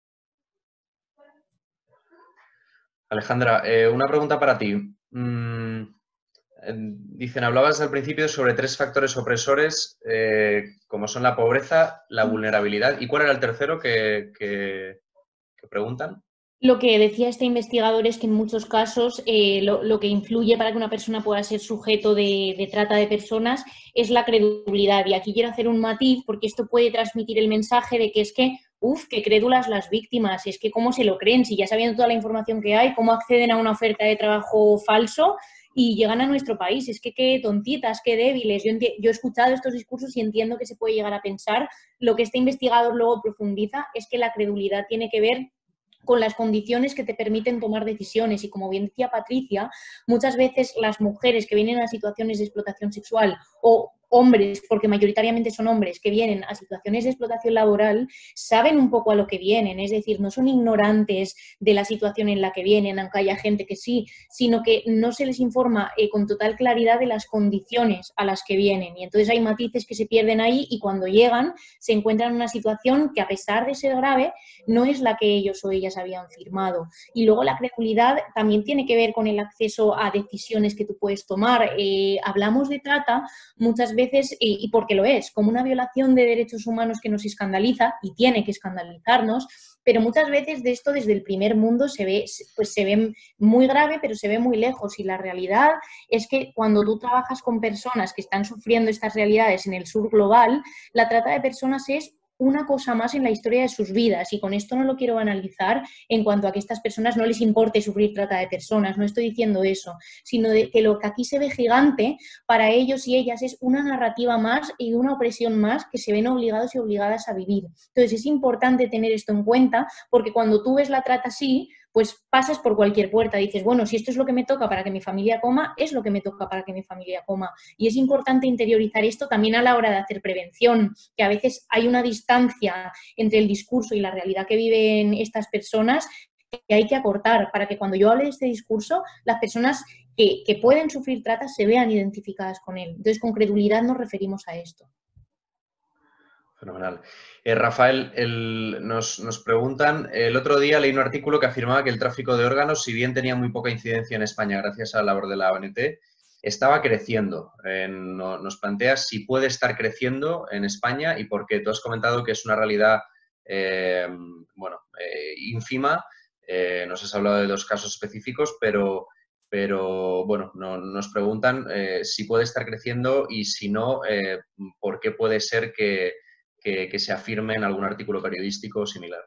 Alejandra, eh, una pregunta para ti. Mm, dicen, hablabas al principio sobre tres factores opresores, eh, como son la pobreza, la vulnerabilidad. ¿Y cuál era el tercero que, que, que preguntan? Lo que decía este investigador es que en muchos casos eh, lo, lo que influye para que una persona pueda ser sujeto de, de trata de personas es la credulidad. Y aquí quiero hacer un matiz porque esto puede transmitir el mensaje de que es que, uff, qué crédulas las víctimas, es que cómo se lo creen, si ya sabiendo toda la información que hay, cómo acceden a una oferta de trabajo falso y llegan a nuestro país. Es que qué tontitas, qué débiles. Yo, yo he escuchado estos discursos y entiendo que se puede llegar a pensar. Lo que este investigador luego profundiza es que la credulidad tiene que ver con las condiciones que te permiten tomar decisiones. Y como bien decía Patricia, muchas veces las mujeres que vienen a situaciones de explotación sexual o hombres, porque mayoritariamente son hombres que vienen a situaciones de explotación laboral, saben un poco a lo que vienen, es decir, no son ignorantes de la situación en la que vienen, aunque haya gente que sí, sino que no se les informa eh, con total claridad de las condiciones a las que vienen. Y entonces hay matices que se pierden ahí y cuando llegan se encuentran en una situación que, a pesar de ser grave, no es la que ellos o ellas habían firmado. Y luego la credulidad también tiene que ver con el acceso a decisiones que tú puedes tomar. Eh, hablamos de trata muchas veces, y, y porque lo es, como una violación de derechos humanos que nos escandaliza y tiene que escandalizarnos, pero muchas veces de esto desde el primer mundo se ve, pues se ve muy grave, pero se ve muy lejos. Y la realidad es que cuando tú trabajas con personas que están sufriendo estas realidades en el sur global, la trata de personas es una cosa más en la historia de sus vidas, y con esto no lo quiero analizar en cuanto a que a estas personas no les importe sufrir trata de personas, no estoy diciendo eso, sino de que lo que aquí se ve gigante para ellos y ellas es una narrativa más y una opresión más que se ven obligados y obligadas a vivir. Entonces es importante tener esto en cuenta, porque cuando tú ves la trata así, pues pasas por cualquier puerta, dices, bueno, si esto es lo que me toca para que mi familia coma, es lo que me toca para que mi familia coma. Y es importante interiorizar esto también a la hora de hacer prevención, que a veces hay una distancia entre el discurso y la realidad que viven estas personas que hay que acortar para que cuando yo hable de este discurso, las personas que, que pueden sufrir trata se vean identificadas con él. Entonces, con credulidad nos referimos a esto. Fenomenal. Eh, Rafael, el, nos, nos preguntan, el otro día leí un artículo que afirmaba que el tráfico de órganos, si bien tenía muy poca incidencia en España gracias a la labor de la O N T, estaba creciendo. Eh, no, nos planteas si puede estar creciendo en España y por qué. Tú has comentado que es una realidad eh, bueno, eh, ínfima. Eh, nos has hablado de dos casos específicos, pero, pero bueno, no, nos preguntan eh, si puede estar creciendo y si no, eh, por qué puede ser que Que, que se afirme en algún artículo periodístico o similar.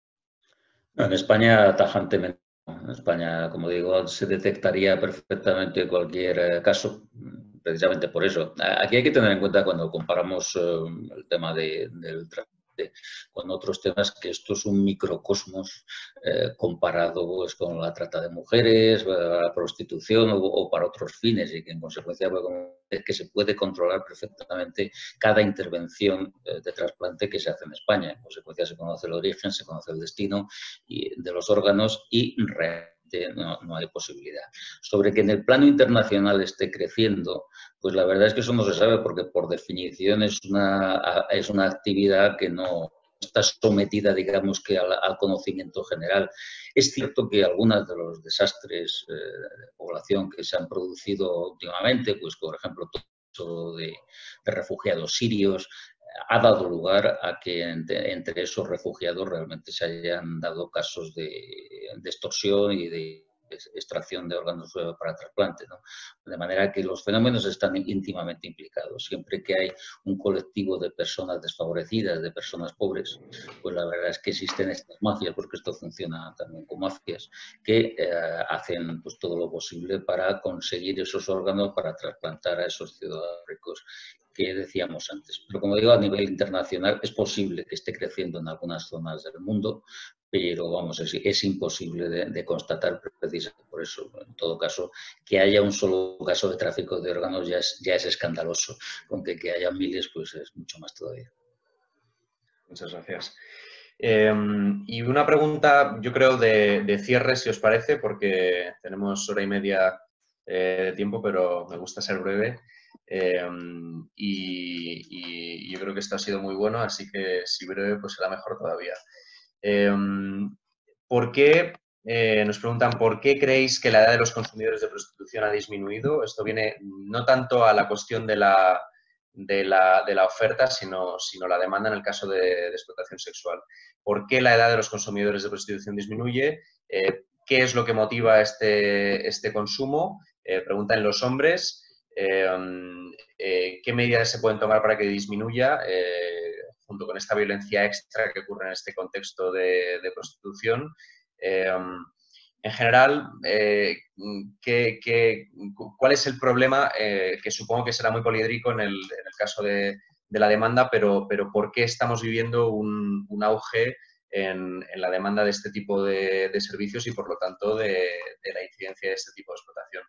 No, en España, tajantemente. En España, como digo, se detectaría perfectamente cualquier caso, precisamente por eso. Aquí hay que tener en cuenta cuando comparamos eh, el tema de, del transporte con otros temas, que esto es un microcosmos eh, comparado pues, con la trata de mujeres, la prostitución o, o para otros fines, y que en consecuencia pues, que se puede controlar perfectamente cada intervención eh, de trasplante que se hace en España. En consecuencia se conoce el origen, se conoce el destino y, de los órganos y realmente no, no hay posibilidad. Sobre que en el plano internacional esté creciendo, pues la verdad es que eso no se sabe porque por definición es una, es una actividad que no está sometida, digamos, que al, al conocimiento general. Es cierto que algunos de los desastres eh, de población que se han producido últimamente, pues por ejemplo, todo de, de refugiados sirios, ha dado lugar a que entre, entre esos refugiados realmente se hayan dado casos de, de extorsión y de extracción de órganos para trasplante, ¿no? De manera que los fenómenos están íntimamente implicados. Siempre que hay un colectivo de personas desfavorecidas, de personas pobres, pues la verdad es que existen estas mafias, porque esto funciona también como mafias, que eh, hacen pues, todo lo posible para conseguir esos órganos para trasplantar a esos ciudadanos ricos que decíamos antes. Pero como digo, a nivel internacional es posible que esté creciendo en algunas zonas del mundo, pero vamos, es, es imposible de, de constatar precisamente por eso. En todo caso, que haya un solo caso de tráfico de órganos ya es, ya es escandaloso, aunque que haya miles, pues es mucho más todavía. Muchas gracias. Eh, y una pregunta, yo creo, de, de cierre, si os parece, porque tenemos hora y media eh, de tiempo, pero me gusta ser breve. Eh, y, y yo creo que esto ha sido muy bueno, así que si breve, pues será mejor todavía. Eh, ¿Por qué, eh, nos preguntan, por qué creéis que la edad de los consumidores de prostitución ha disminuido? Esto viene no tanto a la cuestión de la, de la, de la oferta, sino, sino la demanda en el caso de, de explotación sexual. ¿Por qué la edad de los consumidores de prostitución disminuye? Eh, ¿Qué es lo que motiva este, este consumo? Eh, preguntan los hombres. Eh, eh, ¿Qué medidas se pueden tomar para que disminuya? Eh, junto con esta violencia extra que ocurre en este contexto de, de prostitución. Eh, en general, eh, ¿qué, qué, ¿cuál es el problema? Eh, que supongo que será muy poliédrico en el, en el caso de, de la demanda, pero, pero ¿por qué estamos viviendo un, un auge en, en la demanda de este tipo de, de servicios y, por lo tanto, de, de la incidencia de este tipo de explotación?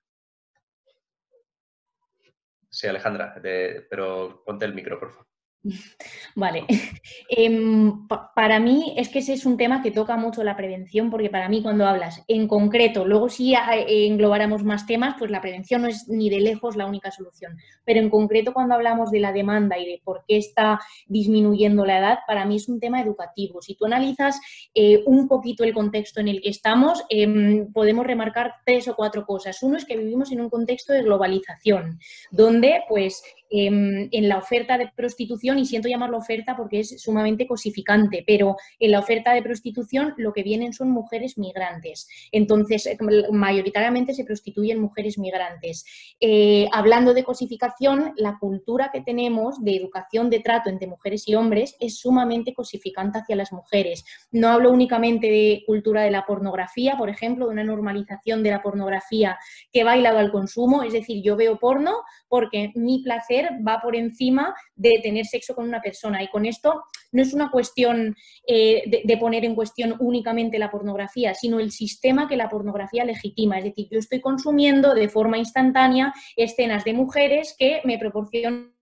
Sí, Alejandra, de, pero ponte el micro, por favor. Vale. Eh, pa para mí es que ese es un tema que toca mucho la prevención, porque para mí cuando hablas en concreto, luego si englobáramos más temas, pues la prevención no es ni de lejos la única solución. Pero en concreto cuando hablamos de la demanda y de por qué está disminuyendo la edad, para mí es un tema educativo. Si tú analizas eh, un poquito el contexto en el que estamos, eh, podemos remarcar tres o cuatro cosas. Uno es que vivimos en un contexto de globalización, donde pues eh, en la oferta de prostitución, y siento llamarlo oferta porque es sumamente cosificante, pero en la oferta de prostitución lo que vienen son mujeres migrantes. Entonces, mayoritariamente se prostituyen mujeres migrantes. Eh, hablando de cosificación, la cultura que tenemos de educación de trato entre mujeres y hombres es sumamente cosificante hacia las mujeres. No hablo únicamente de cultura de la pornografía, por ejemplo, de una normalización de la pornografía que va hilado al consumo, es decir, yo veo porno porque mi placer va por encima de tener sexo con una persona, y con esto no es una cuestión eh, de, de poner en cuestión únicamente la pornografía, sino el sistema que la pornografía legitima, es decir, yo estoy consumiendo de forma instantánea escenas de mujeres que me proporcionan.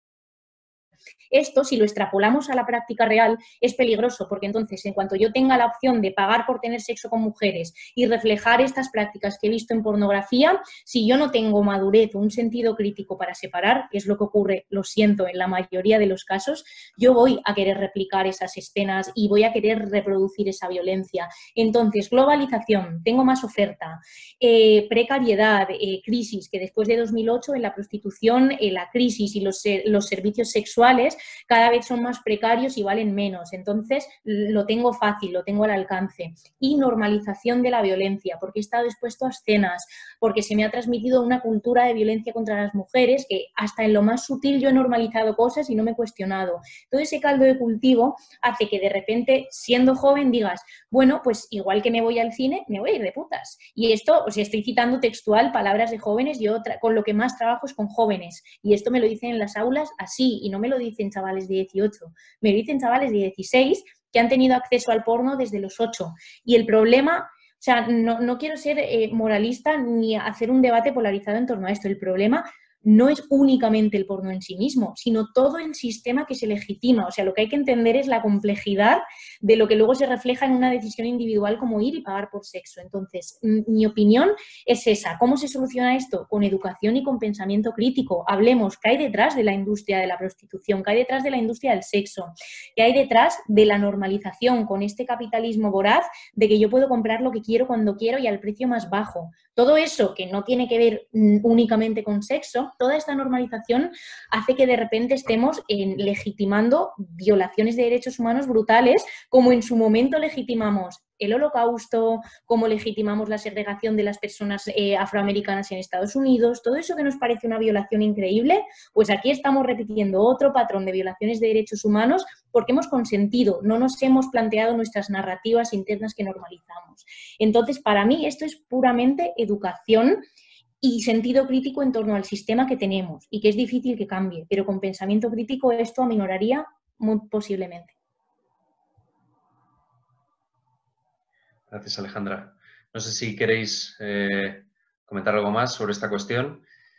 Esto, si lo extrapolamos a la práctica real, es peligroso, porque entonces, en cuanto yo tenga la opción de pagar por tener sexo con mujeres y reflejar estas prácticas que he visto en pornografía, si yo no tengo madurez o un sentido crítico para separar, que es lo que ocurre, lo siento, en la mayoría de los casos, yo voy a querer replicar esas escenas y voy a querer reproducir esa violencia. Entonces, globalización, tengo más oferta, eh, precariedad, eh, crisis, que después de dos mil ocho en la prostitución, eh, la crisis y los, eh, los servicios sexuales cada vez son más precarios y valen menos. Entonces, lo tengo fácil, lo tengo al alcance. Y normalización de la violencia, porque he estado expuesto a escenas, porque se me ha transmitido una cultura de violencia contra las mujeres que hasta en lo más sutil yo he normalizado cosas y no me he cuestionado. Todo ese caldo de cultivo hace que de repente, siendo joven, digas, bueno, pues igual que me voy al cine, me voy a ir de putas. Y esto, o sea, estoy citando textual palabras de jóvenes, yo con lo que más trabajo es con jóvenes. Y esto me lo dicen en las aulas así, y no me lo dicen chavales de dieciocho, me lo dicen chavales de dieciséis que han tenido acceso al porno desde los ocho. Y el problema, o sea, no, no quiero ser eh, moralista ni hacer un debate polarizado en torno a esto. El problema no es únicamente el porno en sí mismo, sino todo el sistema que se legitima. O sea, lo que hay que entender es la complejidad de lo que luego se refleja en una decisión individual como ir y pagar por sexo. Entonces, mi opinión es esa. ¿Cómo se soluciona esto? Con educación y con pensamiento crítico. Hablemos qué hay detrás de la industria de la prostitución, qué hay detrás de la industria del sexo, qué hay detrás de la normalización con este capitalismo voraz de que yo puedo comprar lo que quiero cuando quiero y al precio más bajo. Todo eso que no tiene que ver únicamente con sexo, toda esta normalización hace que de repente estemos en, legitimando violaciones de derechos humanos brutales, como en su momento legitimamos el Holocausto, como legitimamos la segregación de las personas eh, afroamericanas en Estados Unidos. Todo eso que nos parece una violación increíble, pues aquí estamos repitiendo otro patrón de violaciones de derechos humanos porque hemos consentido, no nos hemos planteado nuestras narrativas internas que normalizamos. Entonces, para mí esto es puramente educación y sentido crítico en torno al sistema que tenemos y que es difícil que cambie, pero con pensamiento crítico esto aminoraría muy posiblemente. Gracias, Alejandra. No sé si queréis eh, comentar algo más sobre esta cuestión.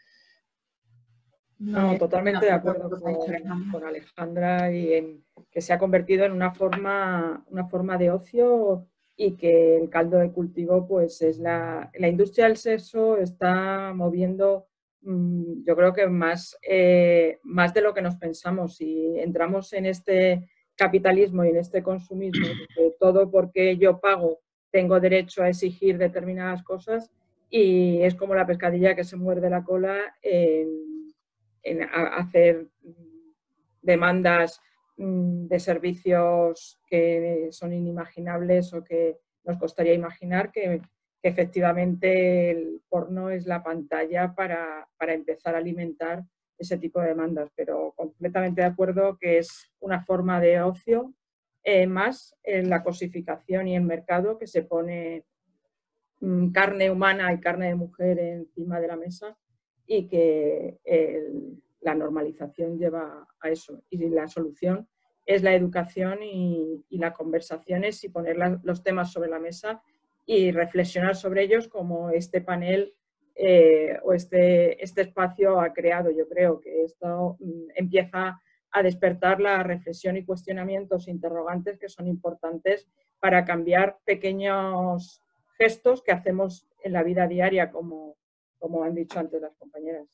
No, totalmente de acuerdo con, con Alejandra, y en que se ha convertido en una forma, una forma de ocio, y que el caldo de cultivo pues es la, la industria del sexo está moviendo, mmm, yo creo que más, eh, más de lo que nos pensamos. Si entramos en este capitalismo y en este consumismo, de todo porque yo pago tengo derecho a exigir determinadas cosas, y es como la pescadilla que se muerde la cola en, en hacer demandas de servicios que son inimaginables o que nos costaría imaginar, que, que efectivamente el porno es la pantalla para, para empezar a alimentar ese tipo de demandas. Pero completamente de acuerdo que es una forma de ocio, eh, más en la cosificación y el mercado, que se pone mm, carne humana y carne de mujer encima de la mesa, y que el, la normalización lleva a eso. Y la solución es la educación y, y las conversaciones, y poner la, los temas sobre la mesa y reflexionar sobre ellos, como este panel eh, o este, este espacio ha creado. Yo creo que esto mm, empieza a despertar la reflexión y cuestionamientos, interrogantes que son importantes para cambiar pequeños gestos que hacemos en la vida diaria, como, como han dicho antes las compañeras.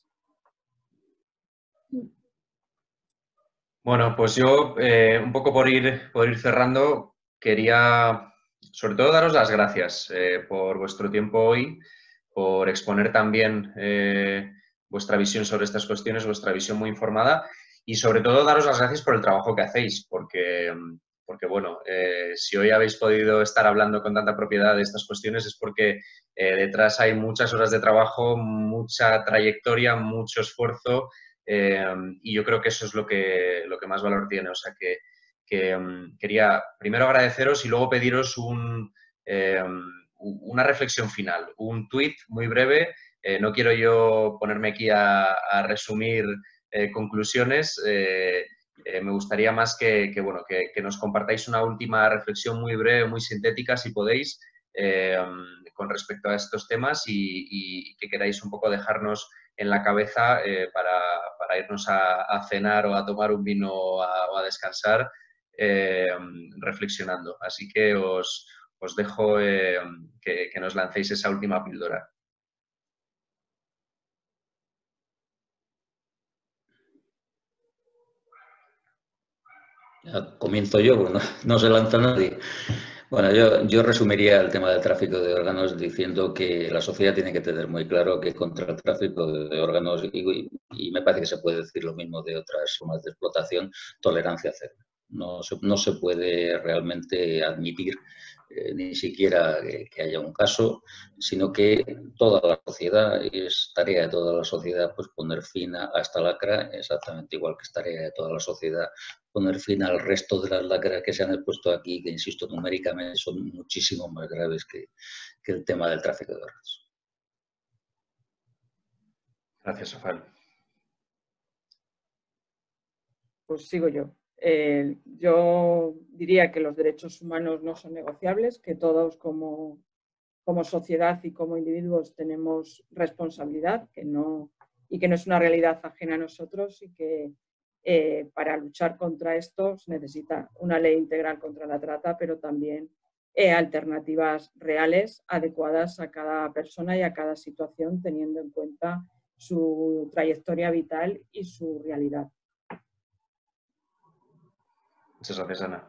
Bueno, pues yo, eh, un poco por ir, por ir cerrando, quería sobre todo daros las gracias eh, por vuestro tiempo hoy, por exponer también eh, vuestra visión sobre estas cuestiones, vuestra visión muy informada y sobre todo daros las gracias por el trabajo que hacéis, porque, porque bueno, eh, si hoy habéis podido estar hablando con tanta propiedad de estas cuestiones es porque eh, detrás hay muchas horas de trabajo, mucha trayectoria, mucho esfuerzo eh, y yo creo que eso es lo que, lo que más valor tiene. O sea que, que um, quería primero agradeceros y luego pediros un, eh, una reflexión final, un tuit muy breve. Eh, no quiero yo ponerme aquí a, a resumir eh, conclusiones. Eh, eh, me gustaría más que, que, bueno, que, que nos compartáis una última reflexión muy breve, muy sintética, si podéis, eh, con respecto a estos temas y, y que queráis un poco dejarnos en la cabeza eh, para, para irnos a, a cenar o a tomar un vino o a, o a descansar eh, reflexionando. Así que os, os dejo eh, que, que nos lancéis esa última píldora. Ya comienzo yo, porque no, no se lanza nadie. Bueno, yo, yo resumiría el tema del tráfico de órganos diciendo que la sociedad tiene que tener muy claro que contra el tráfico de órganos, y, y me parece que se puede decir lo mismo de otras formas de explotación, tolerancia cero. No se, no se puede realmente admitir eh, ni siquiera que, que haya un caso, sino que toda la sociedad, es tarea de toda la sociedad, pues poner fin a esta lacra, exactamente igual que es tarea de toda la sociedad poner fin al resto de las lacras que se han expuesto aquí, que insisto, numéricamente son muchísimo más graves que, que el tema del tráfico de órganos. Gracias, Rafael. Pues sigo yo. Eh, yo diría que los derechos humanos no son negociables, que todos como, como sociedad y como individuos tenemos responsabilidad, que no, y que no es una realidad ajena a nosotros y que eh, para luchar contra esto se necesita una ley integral contra la trata, pero también eh, alternativas reales, adecuadas a cada persona y a cada situación, teniendo en cuenta su trayectoria vital y su realidad. Muchas gracias, Ana.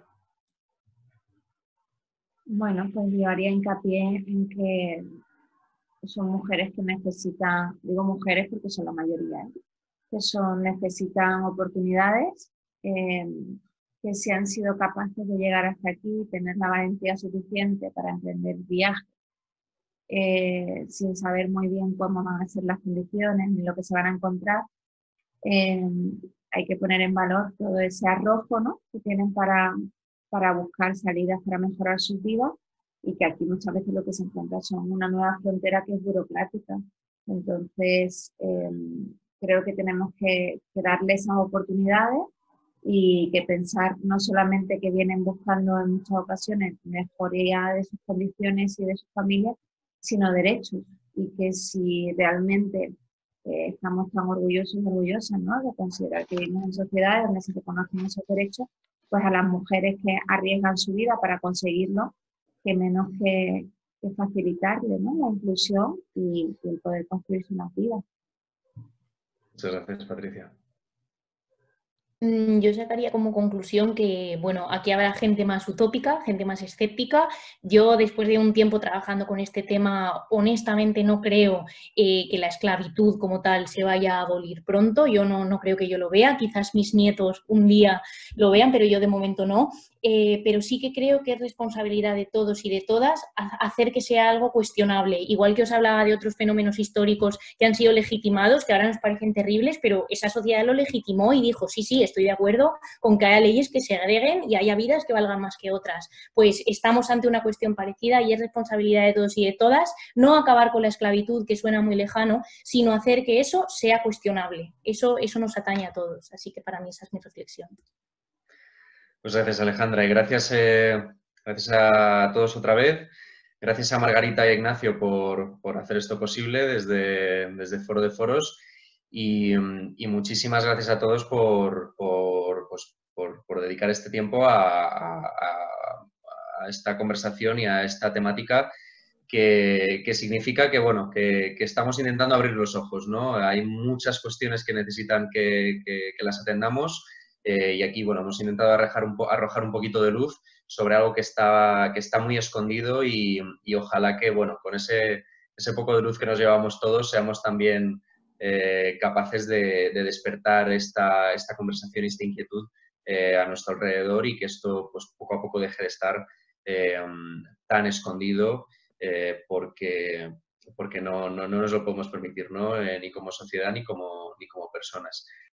Bueno, pues yo haría hincapié en que son mujeres que necesitan, digo mujeres porque son la mayoría, ¿eh? que son, necesitan oportunidades, eh, que si han sido capaces de llegar hasta aquí, tener la valentía suficiente para emprender viajes, eh, sin saber muy bien cómo van a ser las condiciones ni lo que se van a encontrar. Eh, hay que poner en valor todo ese arrojo, ¿no?, que tienen para, para buscar salidas para mejorar sus vidas, y que aquí muchas veces lo que se encuentra son una nueva frontera que es burocrática. Entonces, eh, creo que tenemos que, que darle esas oportunidades y que pensar no solamente que vienen buscando en muchas ocasiones mejoría de sus condiciones y de sus familias, sino derechos, y que si realmente Eh, estamos tan orgullosos y orgullosas, ¿no?, de considerar que vivimos en sociedades donde se reconocen esos derechos, pues a las mujeres que arriesgan su vida para conseguirlo, que menos que, que facilitarle, ¿no?, la inclusión y, y el poder construirse una vida. Muchas gracias, Patricia. Yo sacaría como conclusión que, bueno, aquí habrá gente más utópica, gente más escéptica. Yo, después de un tiempo trabajando con este tema, honestamente no creo eh, que la esclavitud como tal se vaya a abolir pronto. Yo no, no creo que yo lo vea. Quizás mis nietos un día lo vean, pero yo de momento no. Eh, pero sí que creo que es responsabilidad de todos y de todas hacer que sea algo cuestionable. Igual que os hablaba de otros fenómenos históricos que han sido legitimados, que ahora nos parecen terribles, pero esa sociedad lo legitimó y dijo, sí, sí, estoy de acuerdo con que haya leyes que segreguen y haya vidas que valgan más que otras. Pues estamos ante una cuestión parecida y es responsabilidad de todos y de todas no acabar con la esclavitud, que suena muy lejano, sino hacer que eso sea cuestionable. Eso, eso nos atañe a todos. Así que para mí esa es mi reflexión. Pues gracias, Alejandra, y gracias, eh, gracias a todos otra vez. Gracias a Margarita y a Ignacio por, por hacer esto posible desde, desde Foro de Foros y, y muchísimas gracias a todos por, por, pues, por, por dedicar este tiempo a, a, a esta conversación y a esta temática que, que significa que, bueno, que, que estamos intentando abrir los ojos, ¿no? Hay muchas cuestiones que necesitan que, que, que las atendamos. Eh, y aquí, bueno, hemos intentado arrojar un, po arrojar un poquito de luz sobre algo que está, que está muy escondido y, y ojalá que, bueno, con ese, ese poco de luz que nos llevamos todos seamos también eh, capaces de, de despertar esta, esta conversación y esta inquietud eh, a nuestro alrededor y que esto pues, poco a poco deje de estar eh, tan escondido eh, porque, porque no, no, no nos lo podemos permitir, ¿no? Eh, ni como sociedad ni como, ni como personas.